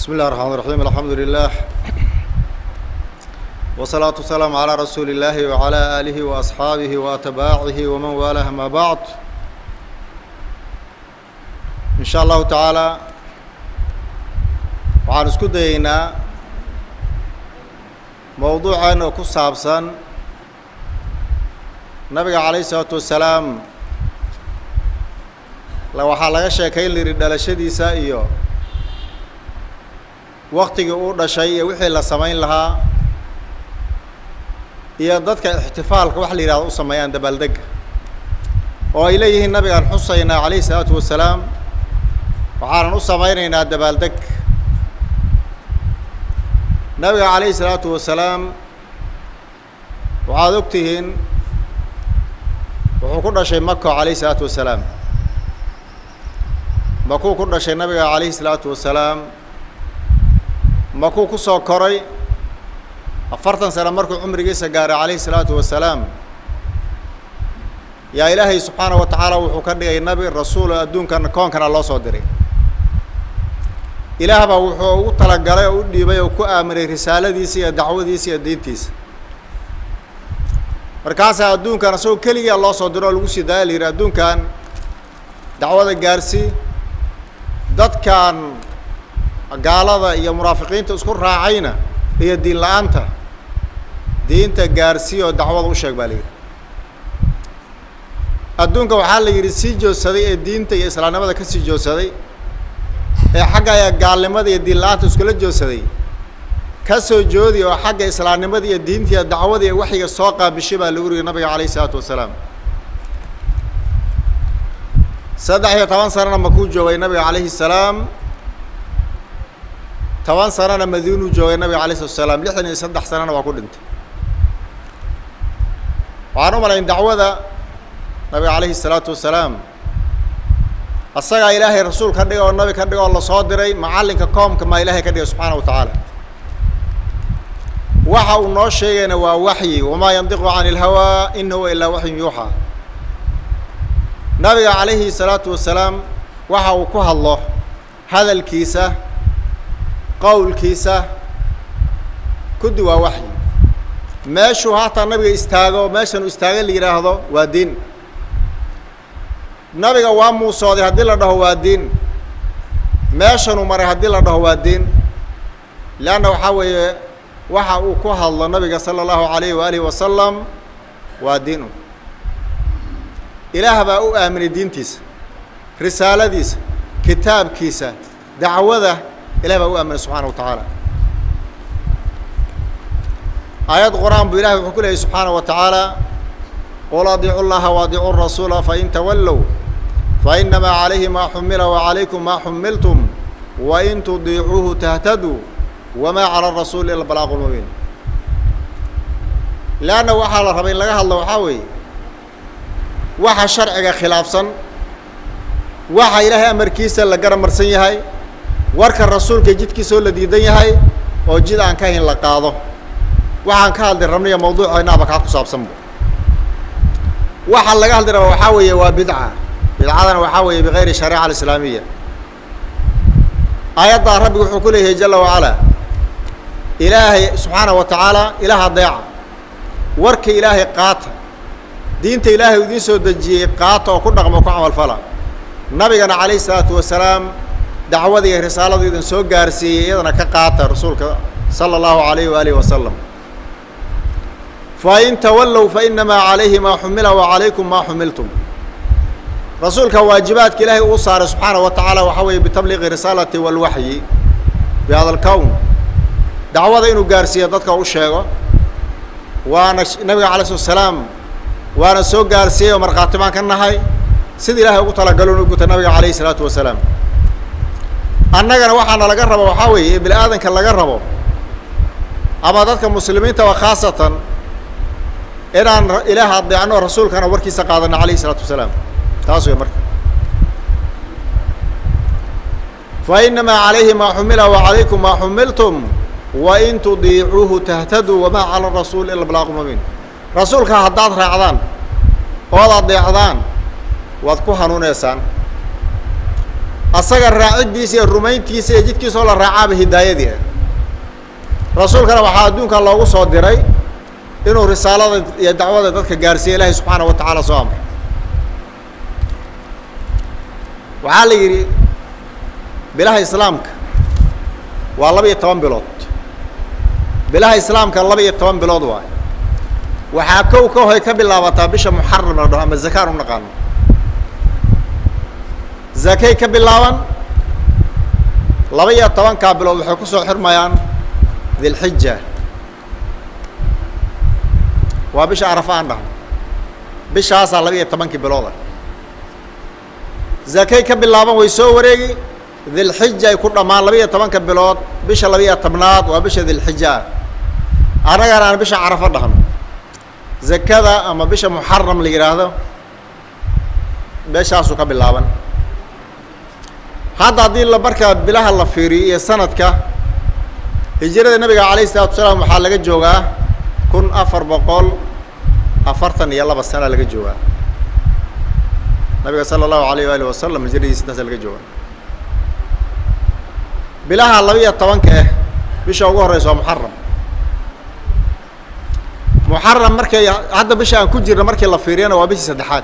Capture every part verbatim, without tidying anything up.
بسم الله الرحمن الرحيم الحمد لله والصلاة والسلام على رسول الله وعلى آله وأصحابه وأتباعه ومن والاه ما بعد إن شاء الله تعالى waxaan isku dayaynaa mawduucan oo ku saabsan nabiga calayhi salaatu wasalaam la waxaa laga sheekayn liri dhalashadiisa iyo waqtigii uu dhashay iyo wixii la samayn lahaa iyo dadka ixtifaalka wax la yiraahdo u sameeyaan dabaaldega oo ay leeyihiin nabigaan xusaynaa calayhi salaatu wasalaam waxaan u sameynaynaa dabaaldeg nabiga calayhi salaatu wasalaam waxaad ogtihiin wuxuu ku dhashay maka calayhi salaatu wasalaam makuu ku dhashay nabiga calayhi salaatu wasalaam makuu ku soo koray afartan sano markuu cumrigiisa gaaray calayhi salaatu wasalaam yaa ilaahay subxaanahu wa tacaala wuxuu ka dhigay nabi rasuul adduunkan koonkana loo soo diray ilaah baa wuxuu ugu talagalay oo u dhiibay oo ku aaminay risaaladiisa iyo dacwadiisa iyo diintiisa markaasaa adduunkan asagoo keliya loo soo diro oo lagu sii daaya la yidhi adduunkan dacwada gaarsii dadkan gaalada iyo munaafiqiinta isku raacayna iyo diin la-aanta diinta gaarsii oo dacwada u sheeg baa la yidhi adduunka waxaa la yidhi sii joogsaday ee diinta iyo islaamnimada ka sii joogsaday ee xagga ayaa gaalnimada iyo diin la-aanta iskula joogsaday ka soo joodi oo xagga islaamnimada iyo diinta iyo dacwada iyo waxyiga soo qaabishay baa lagu yidhi nabiga calayhi salaatu wasalaam saddex iyo toban sanana makuu joogay nabiga calayhi salaam toban sanana madiinuu joogay nabiga calayhi salatu wasalaam lixdan iyo saddex sanana waa ku dhintay waxaan u malayn dacwada nabiga calayhi salaatu wasalaam asagaa ilaahay rasuul ka dhiga oo nabi ka dhiga oo lasoo diray macallinka koomka maa ilaahay ka dhigay subxaana wa tacaala waxa uu noo sheegayna waa waxyi wamaa yandiqu cani ilhawaa in huwa ilaa waxyun yuuxaa nabiga calayhi salaatu wasalaam waxa uu ku hadlo hadalkiisa qowlkiisa kudi waa waxyi meeshuu hataa nabiga istaago meeshan uu istaaga la yidhaahdo waa diin nabiga waa muusooday haddii la dhaho waa diin meeshanuu maray haddii la dhaho waa diin leanna waxaa weeye waxa uu ku hadlo nabiga sala allahu alayhi waalihi wasalam waa diinu ilaah baa u aaminay diintiisa risaaladiisa kitaabkiisa dacwada ilah baa u aaminay subxaana wa tacaala aayad qur-aan buu ilahay wuxuu ku leeyay subxaana wa tacaala qul adiicu llaha waadiicu rasuula fain tawallow fainamaa calayhi maa xumila wacalaykum maa xumiltum wain tudiicuuhu tahtaduu wamaa cala arasuuli ila balaaqu lmubiin leanna waxaa la rabay in laga hadlo waxaa weeye waxa sharciga khilaafsan waxa ilaahay amarkiisa la garamarsan yahay warka rasuulka jidkiisoo la diidan yahay oo jid aan ka hayn la qaado waxaan ka hadli rabnaya mawduuceenaaba kaa ku saabsanba waxa laga hadli raba waxaa weeye waa bidca bidcadana waxaa weeye bigayri shariica alislaamiya aayaddaa rabbigu wuxuu ku leeyahay jala wacalaa ilaahay subxaana wa tacaala ilaah adeeca warka ilaahay qaata diinta ilaahay idiin soo dejiyey qaata oo ku dhaqmo ku camalfala nabigana calayhi salaatu wasalaam dacwada iyo risaaladu idin soo gaarsiiyey iyadana ka qaata rasuulka sala allahu alayhi waalihi wasalam fain tawallow fainamaa calayhi maa xumila wacalaykum maa xumiltum rasuulka waajibaadka ilaahay uu saaray subxaana wa tacaala waxaa weeye bitabliiqi risaalati walwaxyi bi hada alkown dacwada inuu gaarsiiyo dadka u sheego waana nabiga calay slat salaam waana soo gaarsiiyey oo markhaati baan ka nahay sida ilaahay ugu talagalo inu guta nabiga calayhi salaatu wasalaam annagana waxaana laga rabo waxaa weeye bini aadanka laga rabo ama dadka muslimiintaba khaasatan inaan ilaah adeecno rasuulkana warkiisa qaadano calayhi salaatu wasalaam taas wey marka fainamaa calayhi maa xumila wacalaykum maa xumiltum wain tudiicuuhu tahtaduu wamaa cala arasuuli ila balaaqu mubiin rasuulka haddaad raacdaan ood adeecdaan waad ku hanuuneysaan asaga raacidiisa iyo rumayntiisa iyo jidkiisa oo la raacaba hidaayadii rasuulkana waxaa adduunka loogu soo diray inuu risaalada iyo dacwada dadka gaarsiiyo ilaahay subxaanahu wa tacaala soo amray waxaa la yidhi bilaha islaamka waa laba iyo toban bilood bilaha islaamka laba iyo toban bilood waay waxaa kow ka hoy ka bilaabataa bisha muxaram la dhaho ama zakaan u naqaano zakay ka bilaaban laba iyo tobankaa bilood waxay ku soo xirmayaan dilxija waa bisha arafa aan dhahno bishaasaa laba iyo tobankii bilooda zakay ka bilaaban way soo wareegi dilxija ay ku dhammaan laba iyo tobanka bilood bisha laba iyo tobnaad waa bisha dilxija ah annagana aan bisha carafa dhahno zakada ama bisha muxaram la yidhaahdo beeshaasuu ka bilaaban hadda haddii la markaa bilaha la fiiriyo iyo sanadka hijrada nabiga calayhi salaatu wasalaam waxaa laga joogaa kun afar boqol afartan iyo laba sana laga joogaa nabiga sala allahu alayh waali wasalam hijradiisa intaasa laga joogaa bilaha laba iyo tobanka ah bisha ugu horeysa waa muxaram muxaram markay hadda bisha aan ku jirna markii la fiiriyana waa bishii saddexaad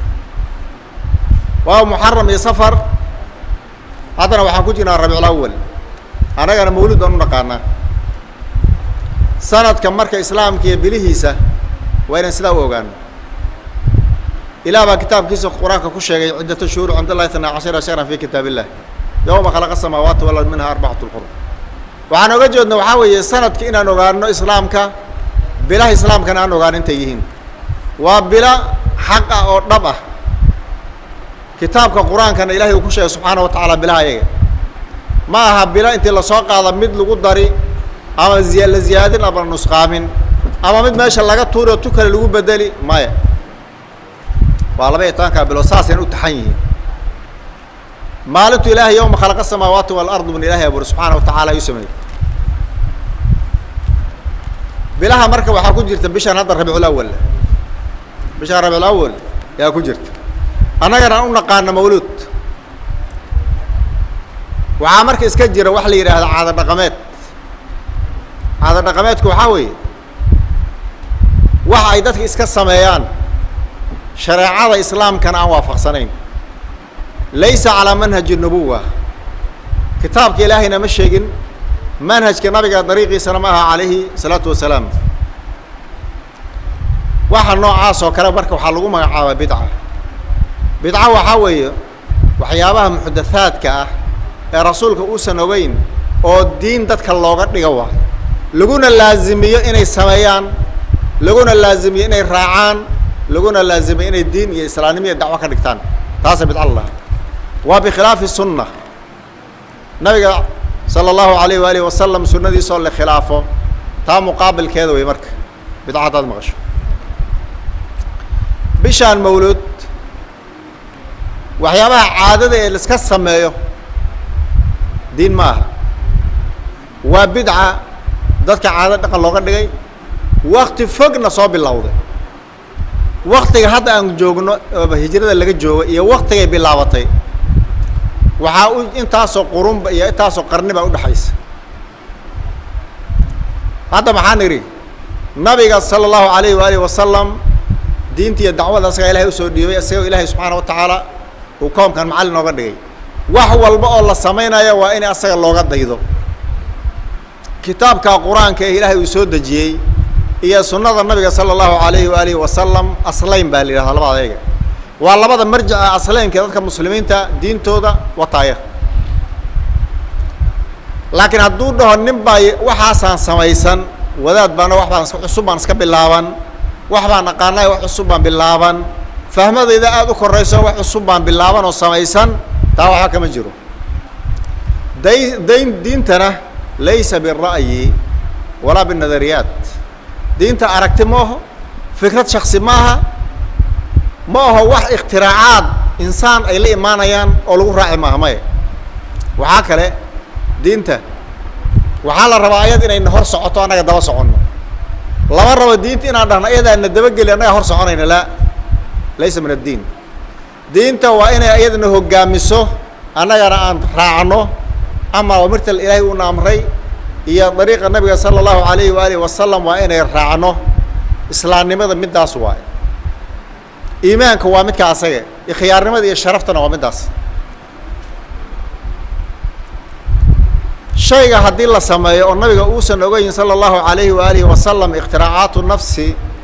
waa muxaram iyo safar haddana waxaan ku jirnaa rabiicul awal annagana mawlid baan u naqaanaa sanadka marka islaamka iyo bilihiisa waa inaan sidaa u ogaano ilaah baa kitaabkiisa qur-aanka ku sheegay ciddata shuhuur cinda allahi itnaa cashara shahran fi kitaab illah yawma khalaqa asamaawaati wal ard minha arbacatu lxurum waxaan oga jeedna waxaa weeye sanadka inaan ogaano islaamka bilaha islaamkana aan ogaano intay yihiin waa bila xaq ah oo dhab ah kitaabka qur-aankana ilahay uu ku sheegay subxaana wa tacaala bilaha ayaga ma aha bila intii lasoo qaada mid lagu dari ama ziya la ziyaadin ama nusqaamin ama mid meesha laga tuuri oo tu kale lagu bedeli maya waa laba iyo tobankaa bilood saasayna u taxan yihiin maalintu ilaahay yawma khalaqa asamaawaati waalardu min ilahay abuuri subxaana wa tacaala ayuu sameeyey bilaha marka waxaa ku jirta bishaan hadda rabiicul awal bishaan rabiicul awal yaa ku jirta annagana aan u naqaano mawluud waxaa marka iska jira wax la yidhaahdo caado dhaqameed caado dhaqameedku waxaa weeye waxa ay dadka iska sameeyaan shareecada islaamkana aan waafaqsanayn laysa calaa manhaji nubuwa kitaabka ilaahayna ma sheegin manhajka nabiga dariiqiisana ma aha calayhi salaatu wasalaam waxa noocaas oo kale marka waxaa lagu magacaabaa bidca bidca waxaa weeye waxyaabaha muxdathaadka ah ee rasuulka uusan ogeyn oo diin dadka looga dhiga waayo laguna laazimiyo inay sameeyaan laguna laazimiyo inay raacaan laguna laazimiyo inay diin iyo islaamnimo iyo dacwo ka dhigtaan taasa bidca la dhahaa waa bikhilaafi sunna nabiga sala allahu alayh waalihi wasalam sunnadiisoo la khilaafo taa muqaabilkeeda wey marka bidca haddaad maqasho bishaan mawluud waxyaabaha caadada ee laiska sameeyo diin ma aha waa bidca dadka caado dhaqan looga dhigay wakti fogna soo bilowday waktiga hadda aan joogno hijrada laga joogo iyo waktigay bilaabatay waxaa u intaasoo qurunba iyo intaasoo qarniba udhexaysa hadda maxaan idhi nabiga sala allahu alayh waalihi wasalam diinta iyo dacwada asagaa ilahay usoo dhiibay isagoo ilaahay subxaana wa tacaala uu koomkan macallin nooga dhigay wax walba oo la samaynayo waa in asaga looga daydo kitaabka qur-aanka ee ilaahay uu soo dejiyey iyo sunnada nabiga sala allahu alayhi waalihi wasalam aslayn baa la yidhahdaa labada ayaga waa labada marjica aslaynka dadka muslimiinta diintooda wataaya laakiin hadduu dhaho nin baa waxaasaan samaysan wadaad baana wax baan cusub baan iska bilaaban wax baan aqaanay wax cusub baan bilaaban fahmadayda aada u korayso wax cusub baan bilaaban oo samaysan taa waxba kama jiro day dayn diintana laysa bira'yi walaa binadariyaat diinta aragti ma aho fikrad shaksi ma aha ma aho wax ikhtiraacad insaan ay la imaanayaan oo lagu raaci maaha maya waxaa kale diinta waxaa la rabaa ayad inayna hor socoto annaga daba soconno lama rabo diinta inaan dhahno ayadaana dabageli annaga hor soconayna laa laysa min addiin diinta waa inay ayadana hoggaamiso annagana aan raacno ama amirta ilaahay uu amray iyo dariiqa nabiga sallallahu alayhi wa alihi wasallam waa inay raacno islaamnimada midaas waa iimaanka waa midka asaga ikhtiyaarnimada iyo sharaftana waa midaas shayga hadii la sameeyo oo nabiga uu san ogayn sallallahu alayhi wa alihi wasallam ikhtiraa'atu nafsi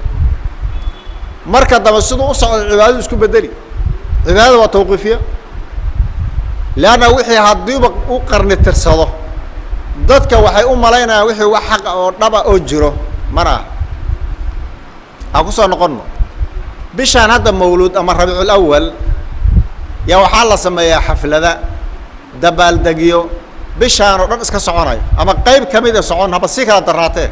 marka daba sidoo u socdo cibaadadu isku bedeli cibaadada waa tawqiifiya laana wixii hadiiba u qarni tirsado dadka waxay u maleynayaan wixii wax xaq oo dhaba oo jiro mana aku soo noqono bishaan hadda mawlud ama rabiul awwal ya waxa la sameeyaa xaflada dabaal dagiyo bishaan oo dhan iska soconayo ama qayb kamid ah socon haba si kala daraatee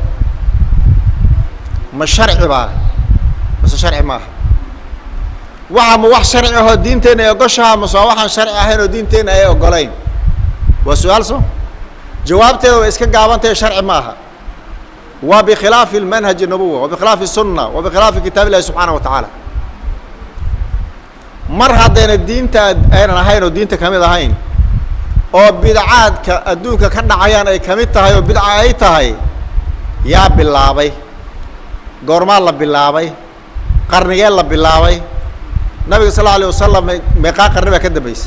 ma sharci baa bas sharci ma waxa ma wax sharci ah diinteena ay ogoshahay ma soo waxaan sharci ahayn oo diinteena ay ogolayn waa su'aal soo jawaabteedu way iska gaabantay sharci ma aha wa bi khilaaf al manhaj an-nubuwwa wa bi khilaaf as-sunnah wa bi khilaaf kitab Allah subhanahu wa ta'ala mar haddana diinta aynan ahayn oo diinta kamid ahayn oo bidcaadka adduunka ka dhacayaan ay kamid tahay oo bidca ay tahay yaa bilaabay goorma la bilaabay qarnigee la bilaabay nabiga sallallahu alayhi wasallam meeqa qarni ba ka dambeysay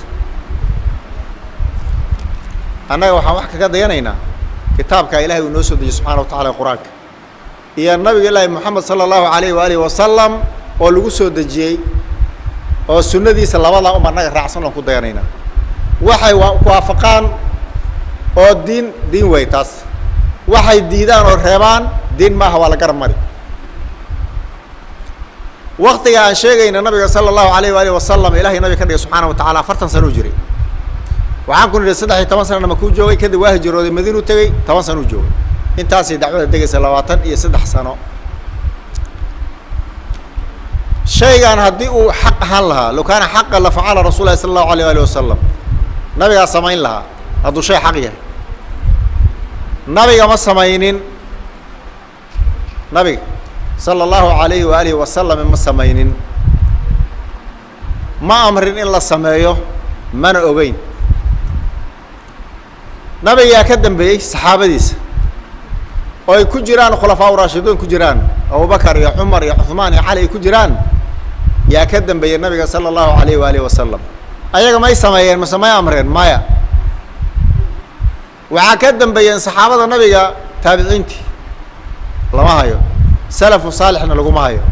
annaga waxaan wax kaga dayanaynaa kitaabka ilaahay uu noo soo dejiyay subhanahu wa ta'ala quraanka iyo nabiga ilaahay muhammad sallallahu alayhi wa alihi wasallam oo lagu soo dejiyay oo sunnadiisa labada umma naga raacsan oo ku dayanaynaa waxay waafaqaan oo diin diin way taas waxay diidaan oo reebaan diin ma aha wala garab mari waqtiga aan sheegayna nabiga sallallahu alayhi wa alihi wasallam ilaahay nabiga ka dhigay subhanahu wa ta'ala afartan sano jiray waxaan ku nidhi saddex iyo toban sano ma ku joogay kadib waa hijrooday madiina u tagay toban sano joogay intaas ay dacwada degaysa labaatan iyo saddex sano shaygan hadii uu xaq ahaan lahaa loo kana xaq la faala rasuulullaahi sallallahu alayhi wa sallam nabiga samayn lahaa haduu shay xaq yahay nabiga ma samaynin nabiga sallallahu alayhi wa alihi wa sallam ma samaynin ma amrin in la sameeyo mana ogeyn nabiga ka dambeeyay saxaabadiisa oo ay ku jiraan khulafaa raashidiin ku jiraan Abu Bakar iyo Umar iyo Uthman iyo Ali ku jiraan yaa ka dambeeyay nabiga sallallahu alayhi wa alihi wa sallam ayaga ma sameeyeen ma sameey amreen maya waxa ka dambeeyeen saxaabada nabiga taabiciinti lama hayo salafu saalixna lagu ma hayo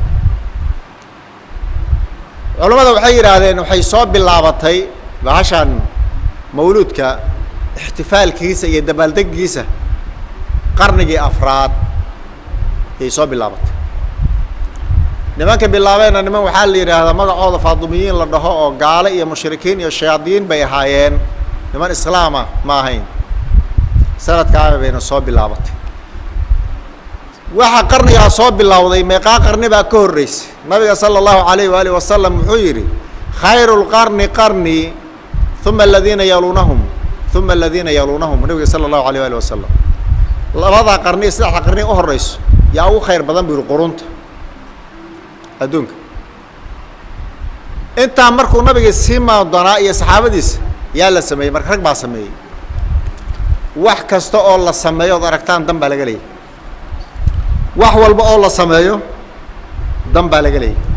culimada waxay yiraahdeen waxay soo bilaabatay bahashan mawludka ihtifaalkiisa iyo dabaaldegiisa qarnigii afraad ay soo bilaabatay nimanka bilaabeen niman waxa la yiraahdaa magacooda faadumiyiin la dhaho oo gaale iyo mushrikiin iyo shayaadiin bay ahaayeen niman islaama ma ahayn sanadkaa bayna soo bilaabatay waxa qarniga soo bilawday meeqa qarni ba ka horeysay nabiga sallallahu alayhi wa alihi wasallam wuxuu yiri khayrul qarni qarni thumma alladhina yalunhum thumma alladhina yalunhum nabiga sallallahu alayhi wa alihi wasallam labada qarni saddex qarni u horeyso yaa ugu khayr badan bir qurunta adduunka inta markuu nabiga siima doonaa iyo saxaabadiisa yaa la sameeyay marka rag baa sameeyay wax kasta oo la sameeyo aragtaan dan baa laga leeyahay wax walba oo la sameeyo dan baa laga leeyahay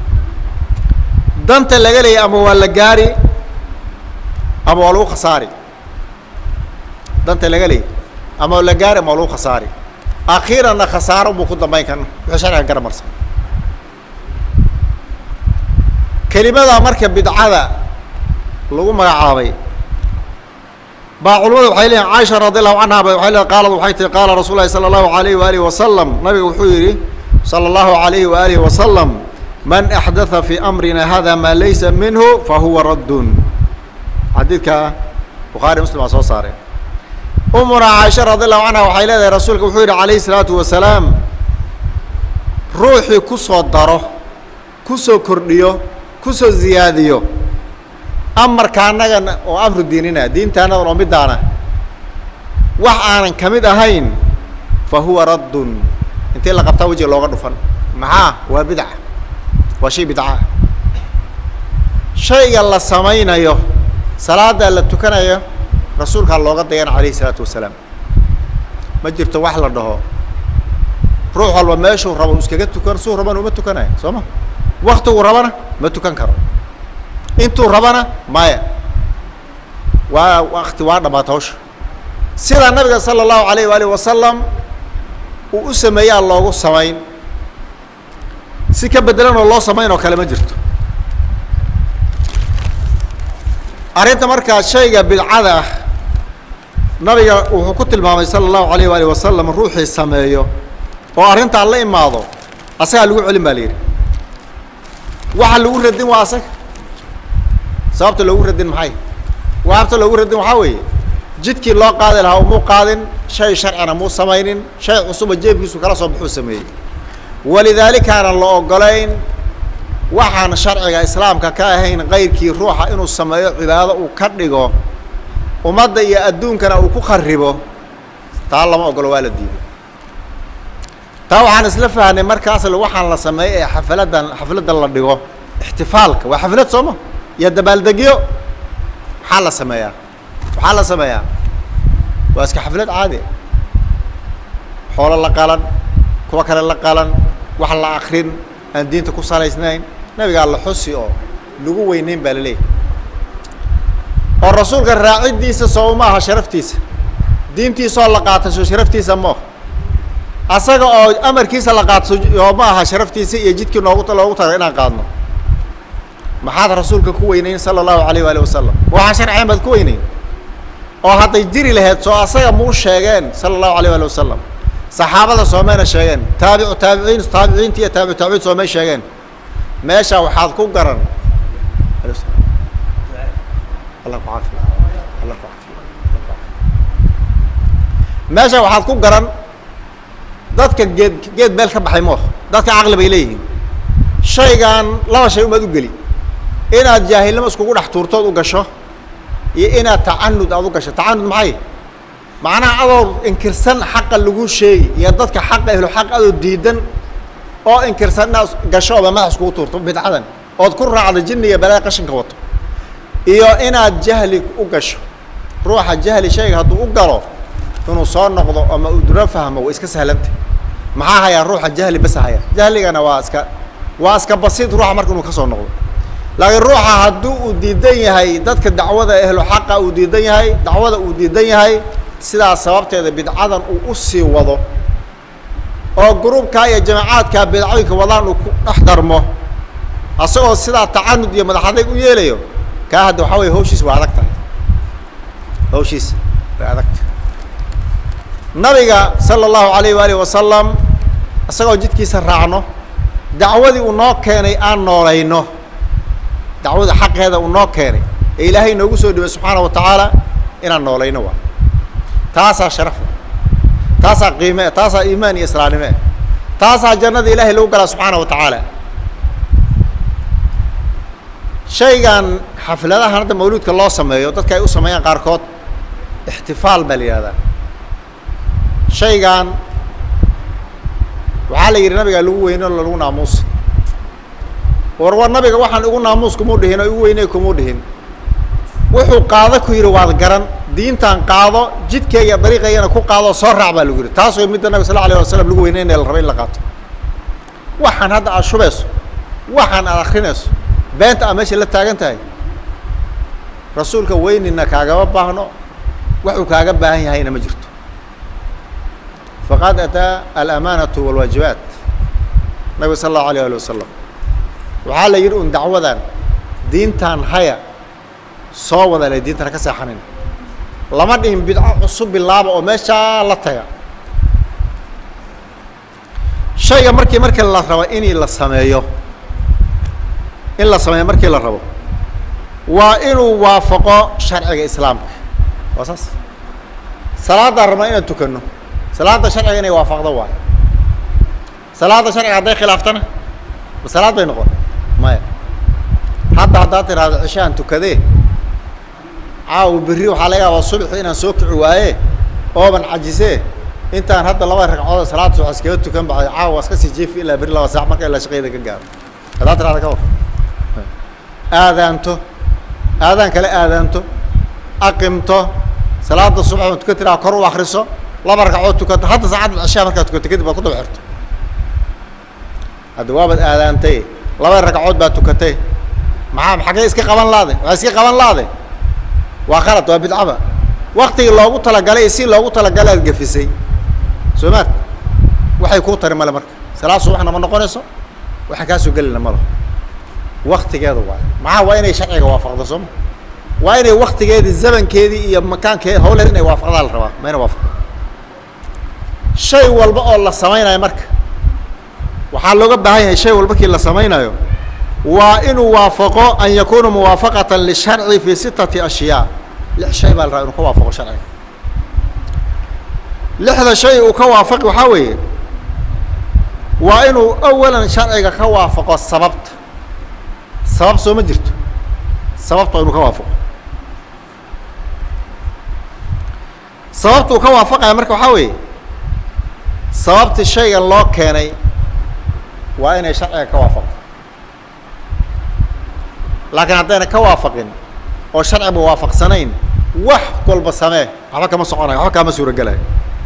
danta laga leeyahay ama waa la gaari ama waa lagu khasaari danta laga leeyahay ama waa la gaari ama waa lagu khasaari akhiirana khasaaro buu ku dambeyn kan wuxuu sharciga garamarsan kelimada marka bidcada lagu magacaabay ba culimadu waxay leeyahay Aisha radhiyallahu anha waxay leedahay qaalad waxay tii qaala rasuulullaahi sallallahu alayhi wa alihi wa sallam nabiga wuxuu yiri sallallahu alayhi wa alihi wa sallam man ahdatha fi amrina hadha ma laysa minhu fa huwa raddun hadithka bukhari muslim soo saaray umuna Aisha radhiyallahu anha waxay leedahay rasuulku wuxuu yiri alayhi salatu wa salaam ruuxi ku soo daro ku soo kordhiyo ku soo ziyaadiyo amarka anaga oo amru diinina diintaana oo midaana wax aanan kamid ahayn fa huwa raddun intii la qabtaa waji looga dhufan maxaa waa bidca waa shay bidca shayga la samaynayo صلاة اللي تكنايا رسولك الله قد ديان عليه الصلاة والسلام ما جرت واحد لده روح الله ماشي وربنا مسكجت تكن سو ربنا وما تكنايا سما وقته ربنا ما تكن كرم انتو ربنا مايا ووقت واحد ما توش سير النبي صلى الله عليه وآله وسلم وأسمى الله والسماين سكب بدلنا الله سماين وكلمة جرت أريد مركز شيء بالعادة نبي وحكت المامي صلى الله عليه وآله وسلم روحي السمايو وأرنت الله ماضو أسأل لو علم بالير واحد لو ردين واسك صابت لو ردين محي وعبت لو ردين محاوي جدك الله قادر هاو مو قادر شيء شرعنا مو سماينين شيء عصوبة جيب يسوع كلا صبحوا سماي ولذلك كان الله قالين وحنا شرع الإسلام ككاهين غير كي روحه إنه السماء عبادة وكرجه ومضى يأدون كنا وكخربه تعالى ما أقول والدين طبعا سلفها أن مركز الوحنا السماء حفلات حفلات الله ديو احتفالك وحفلات سما يدبل دقيو حال السماء وحال السماء واسك حفلات عادي حول الله قالن كوكر الله قالن وحلا آخرين الدين تكون صار اثنين نبي قال حسي أو لجوا وينين بالليل الرسول قال راعي ديس صومها شرفتيس دين تيس الله قاتل شرفتيس أمه أساق أو أمر كيس الله قاتل يومها شرفتيس يجد كي نوقت الله وتر إنا قادنا ما حد رسول كوينين صلى الله عليه وآله وسلم وعشر عام كوينين أو حتى يجري له سو أساق مو شيئين صلى الله عليه وآله وسلم صحابة صومين شيئين تابع تابعين تابعين تي تابع تابعين صومين شيئين ماشى وحاض كوب قرن الله يعافيك الله يعافيك ماشى وحاض كوب قرن ضدك جد جد بالك بحيموه ضدك عقل بيليه شيء كان لا شيء ما تقولي إن الجاهل لما سكوا راح تورطوا وقشة إن تعنت أو قشة تعنت معي معناها أدور إنكرسان حق اللجوء شيء يضدك حق له حق أدور ديدن أو إنكرسان ناس قشة ما سكوا تورطوا بدعنا أو تكون على الجن يبلا قشن كوته إياه إن الجهل وقشة روح الجهل شيء هذا وقرأ إنه صار نقض أما أدرى فهمه وإسك سهلنت معها يا روح الجهل بس هيا جهلي أنا واسك واسك بسيط روح مركون وكسر نقض لكن روح هدو وديدين هاي ضدك الدعوة أهل حق وديدين هاي دعوة وديدين هاي سلا سببت هذا بدعاء وأسي وضو أو جروب كاي جماعات كبدعوك وضعنا نحضرمه أصله سلا تعاند يا مدحضيك ويليو كهذا حاول هوشيس وعدك هوشيس وعدك النبي صلى الله عليه وآله وسلم أصله جد كيس الرعنه دعوة وناك كاني أن نورينه دعوة حق هذا وناك كاني إلهي نوجسه سبحانه وتعالى إن نورينه تاسع شرف تاسع قيمة تاسع إيمان إسلامي تاسع جنة إلهي لو قال سبحانه وتعالى شيء كان حفلة هذا مولود كالله سماه وتذكر أي سماه قاركوت احتفال بالي هذا شيء كان وعلى النبي قالوا وين ولا لو ناموس وروا النبي وحن يقول ناموس كموده هنا وين كموده هنا وحو قاضي كيرو بعض قرن دين تان قاضي جد كي طريقة أنا كو قاضي صرع بالوجر تاسو يمد النبي صلى الله عليه وسلم لقوا وينين الربيع لقات وحن هذا عشوبس وحن آخرينس بنت أمشي اللي تاجنتاي رسولك وين إنك عجب بهنا وحو كعجب بهاي هاي مجرت فقد أتى الأمانة والواجبات النبي صلى الله عليه وسلم وعلى يرون دعوة دين تان هيا صوّد على دين ترى كسحنين لما دين بدع عصب بالله ومشى لا تيا شيء مركي مركي الله روا إني الله سمايه إلا سمايه مركي الله روا وإنه وافق شرع الإسلام واساس صلاة الرمائن تكنه صلاة شرع إني وافق ضوء صلاة شرع هذا خلافتنا وصلاة بينقول ما حتى حتى ترى العشاء تكذي عاو بريو عليها والصبح هنا سوق عوايه أو من عجزه أنت أن هذا الله يرجع صلاة وعسكرته كم بعد عاو واسكسي جيف إلا بر الله ساعة ما كان إلا شقيه ذاك الجار هذا ترى هذا كور آذانته آذان كلا آذانته aqimto salaada subax tukatira kor u akhriso laba ragcadood tukata hadda saacad cishaa markaa tukata kadib baad ku daba xirto hadda waabad aadaantay laba ragcadood baad tukatay maxaa maxay iska qaban laade waa iska qaban laade waa khalad waa bidcaba waqtiga loogu talagalay si loogu talagalay aad gafisay soomaad waxay ku tari male marka salaad subaxna ma noqonayso waxa ka soo galina malo waqtigeedu waa maxaa waa inay sharciga waafaqdo soo waa inay waqtigeedii zamankeedii iyo makaankeedii hawlaha inay waafaqdaan la rabaa ma inay waafaqdo shay walba oo la samaynayo marka waxaa looga baahan yahay shay walba kii la samaynayo waa inuu waafaqo an yakuna muwaafaqatan lisharci fi sittati ashyaa lix shay baa la rabaa inuu ka waafaqo sharciga lixda shay uu ka waafaqi waxaa weeye waa inuu awalan sharciga ka waafaqo sababta sabab soo ma jirto sababta inuu ka waafaqo sababta uu ka waafaqaya marka waxaa weeye sababtii shaygan loo keenay waa inay sharciga ka waafaqo laakiin haddayna ka waafaqin oo sharciba waafaqsanayn wax walba samee waxba kama soconayo waxba kama suuragelayo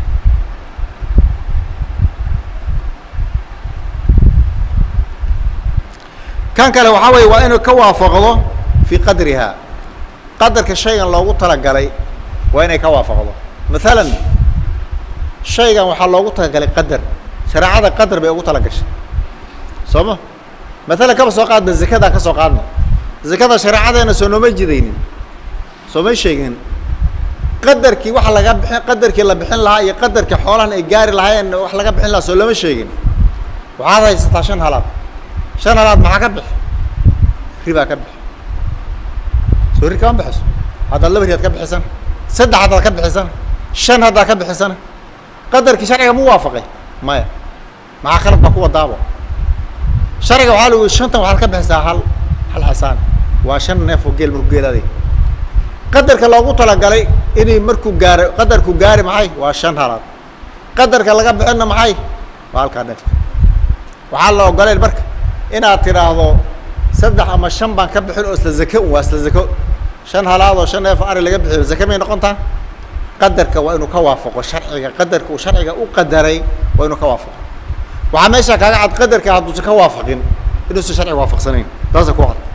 kan kale waxaa weeye waa inuu ka waafaqdo fii qadriha qadarka shaygan loogu talagalay waa inay ka waafaqdo maalan shaygan waxaa loogu talagalay qadar shareecada qadar bay ugu talagashay soo ma maalan kaba soo qaadna zakadaa ka soo qaadna zakada shareecadeena soo nooma jidaynin soo may sheegin qadarkii waxa laga bixin qadarkii la bixin lahaa iyo qadarkii xoolahan ay gaari lahaayeen wax laga bixin lahaa soo lama sheegin waxaad haysataa shan halaad shan halaad maxaa ka bixi ribaa ka bixi soo ri kama bixiso haddaad laba riyaad ka bixisana saddex haddaad ka bixisana shan haddaad ka bixisana qadarkii sharciga mu waafaqay maya maxaa khalad baa ku wadaabo sharciga waxaa lagu shantan waxaad ka bixisaa hal hal xasaan waa shan neef oo geel markuu geelaaday qadarka loogu talagalay inay markuu gaaro qadarku gaari maxay waa shan halaad qadarka laga bixinna maxay waa halkaa neef waxaa la ogoleen marka inaad tiraahdo saddex ama shan baan ka bixin oo isla zake waa isla zako shan halaad oo shan neef ari laga bixiyo zake may noqontaa qadarka waa inuu ka waafaqo sharciga qadarka uu sharciga u qadaray waa inuu ka waafaqo waxaa meesha kaaga cad qadarka hadduusan ka waafaqin inuusan sharciga waafaqsanayn taasa ku cad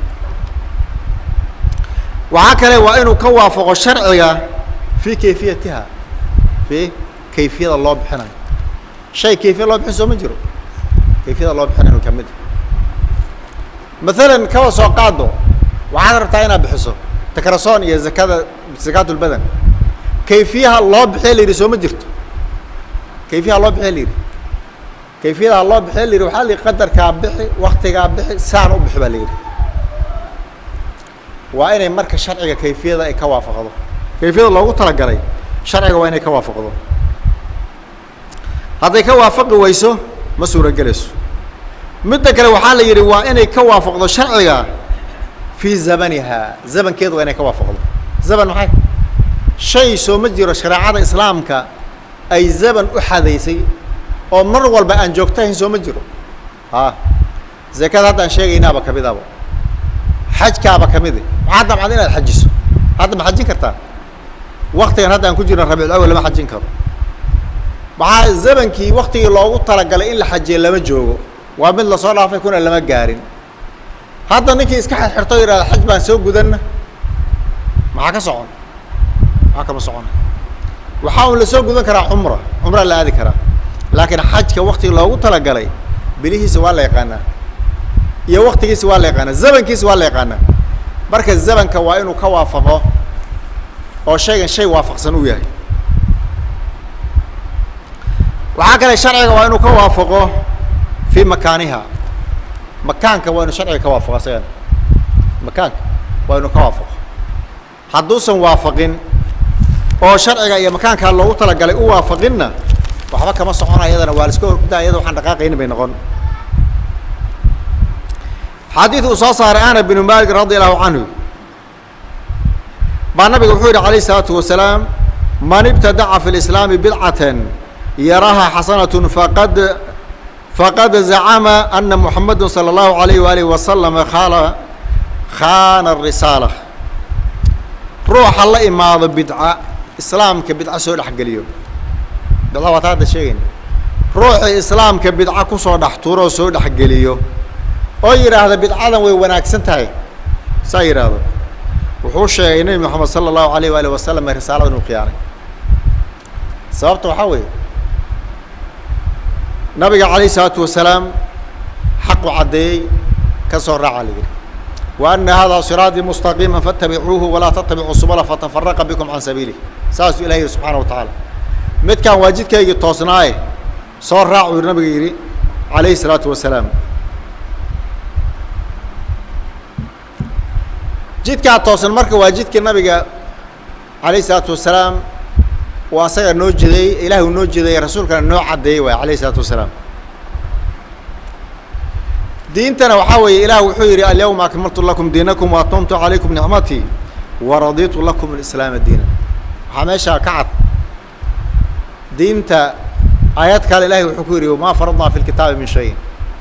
waxaa kale waa inuu ka waafaqo sharciga fi kayfiyatiha fi kayfiyada loo bixinayo shay kayfiya loo bixin soo ma jiro kayfiyada loo bixinayo ka mid maalan kaba soo qaado waxaad rabtaa inaad bixiso takrasoon iyo zakada zakaatu lbadan kayfiyaha loo bixiya la yidhi soo ma jirto kayfiyaha loo bixiya la yidhi kayfiyadaha loo bixiya la yidhi waxaa la yidhi qadarkaa bixi waktigaa bixi saan u bixi baa la yidhi waa inay marka sharciga kayfiyada ay ka waafaqdo kayfiyada loogu talagalay sharciga waa inay ka waafaqdo hadday ka waafaqi weyso ma suuragelayso midda kale waxaa la yidhi waa inay ka waafaqdo sharciga fii zamaniha zamankeeda waa inay ka waafaqdo zaman maxay shay soo ma jiro shareecada islaamka ay zaman u xadaysay oo mar walba aan joogtahayn soo ma jiro ha zakada hadda aan sheegaynaaba kamid aba xajkaaba kamid maxaa dabcad inaad xajiso hadda ma xajin kartaa waktigan hadda aan ku jirna rabiicul awal lama xajin karo maxaa zamankii waktigii loogu talagalay in la xajiyo lama joogo waa mid lasoo dhaafay kuna lama gaarin hadda ninkii iska xirxirto yidhahda xaj baan soo gudanna maxaa ka socon maxaa kama socon waxaa un lasoo gudan karaa cumra cumra la aadi karaa laakiin xajka waktigii loogu talagalay bilihiisa waa la yaqaanaa iyo waktigiisa waa la yaqaanaa zamankiisa waa la yaqaanaa marka zamanka waa inuu ka waafaqo oo shaygan shay waafaqsan uu yahay waxaa kale sharciga waa inuu ka waafaqo fi makaaniha makaanka waa inuu sharciga ka waafaqo isagan makaanka waa inuu ka waafaqo hadduusan waafaqin oo sharciga iyo makaanka loogu talagalay u waafaqinna waxba kama socona iyadana waa la iska hordaa iyada waxaan dhaqaaqaynin bay noqon xadiid uu soo saaray Anas bin Malik radiyallahu anhu baa nabiga wuxuu yidhi calayhi salaatu wasalaam man ibtadaca fi lislaami bidcatan yaraha xasanatun faqad faqad zacama ana muxamada sala allahu alayhi waalihi wasalam khala khana arisaala روح الله إماض بدعة إسلام كبدعة سود حقليو بدعة وتعد شيء روح إسلام كبدعة كسود حطورة سود حقليو أي هذا بدعة ويناك سنتهاي سير هذا وحوش النبي محمد صلى الله عليه وآله وسلم رسالة القيامة سببته حوي نبي عليه الصلاة والسلام حق عدي كسر عليه وأن هذا صراطي مستقيما فاتبعوه ولا تتبعوا السبل فتفرق بكم عن سبيله ساس إلهي سبحانه وتعالى مت كان واجد كي توصناي صار راعي النبي عليه الصلاة والسلام جيت كان توصل مركب واجد كي النبي عليه الصلاة والسلام وأصير نوجدي إلهي نوجدي رسول كان نوع عدي عليه الصلاة والسلام دينتنا وحوي إله وحيري اليوم أكملت لكم دينكم وأتممت عليكم نعمتي ورضيت لكم الإسلام دينا حماشا كعد دينتا آيات قال إلهي وحكوري وما فرضنا في الكتاب من شيء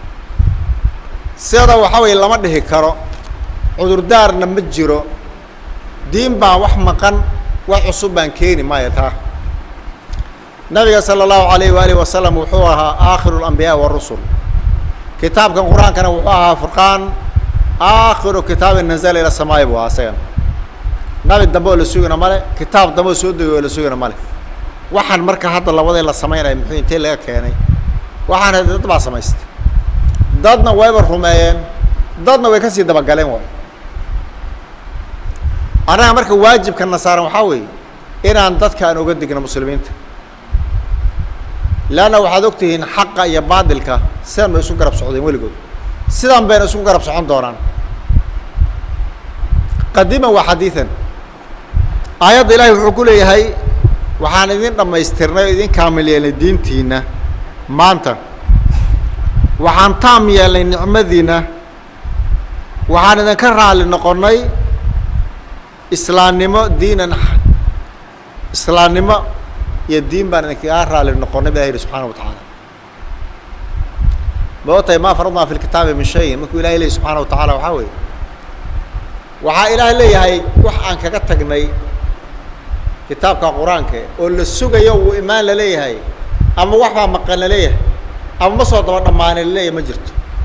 سيدا وحوي لما ده كرو عذر دار نمجرو دين با وحمقا وعصبا كيني ما يتاه النبي صلى الله عليه وآله وسلم وحوها آخر الأنبياء والرسل كتاب القرآن كان وحوها فرقان آخر كتاب نزل إلى السماء واسيا نبي الدبو لسوقنا ماله كتاب دبو سود لسوقنا ماله وحن مركه هذا الله وضع إلى السماء إلى محين تلا كياني وحن هذا تبع سمايست ضدنا ويبر رميان ضدنا ويكسي دبا قالين واي أنا مركه واجب كان صار محاوي إن أن ضد كانوا قدقنا مسلمين لأنه وحدوكتهن حقا يبادلك سلام يسوق قرب سعودي ولقوا سلام بين يسوق قرب سعودي دوران قديما وحديثا آيات إلهي وحكولي هاي وحان إذن لما يسترنا إذن كاملين الدين تينا ما أنت وحان تاميا لنعمة دينا وحان إذن كرها لنقرني إسلام نما دينا إسلام نما يدين بأنك أرى للنقرن بالله سبحانه وتعالى. بوتي ما فرضنا في الكتاب من شيء مكو إلهي سبحانه وتعالى وحاوي. وحا إلهي لي هاي وح عنك كتجني كتابك قرآنك واللي السوق يو إيمان لي هاي أما وحنا مقلنا ليه أما مصر طبعا ما أنا ليه مجرت.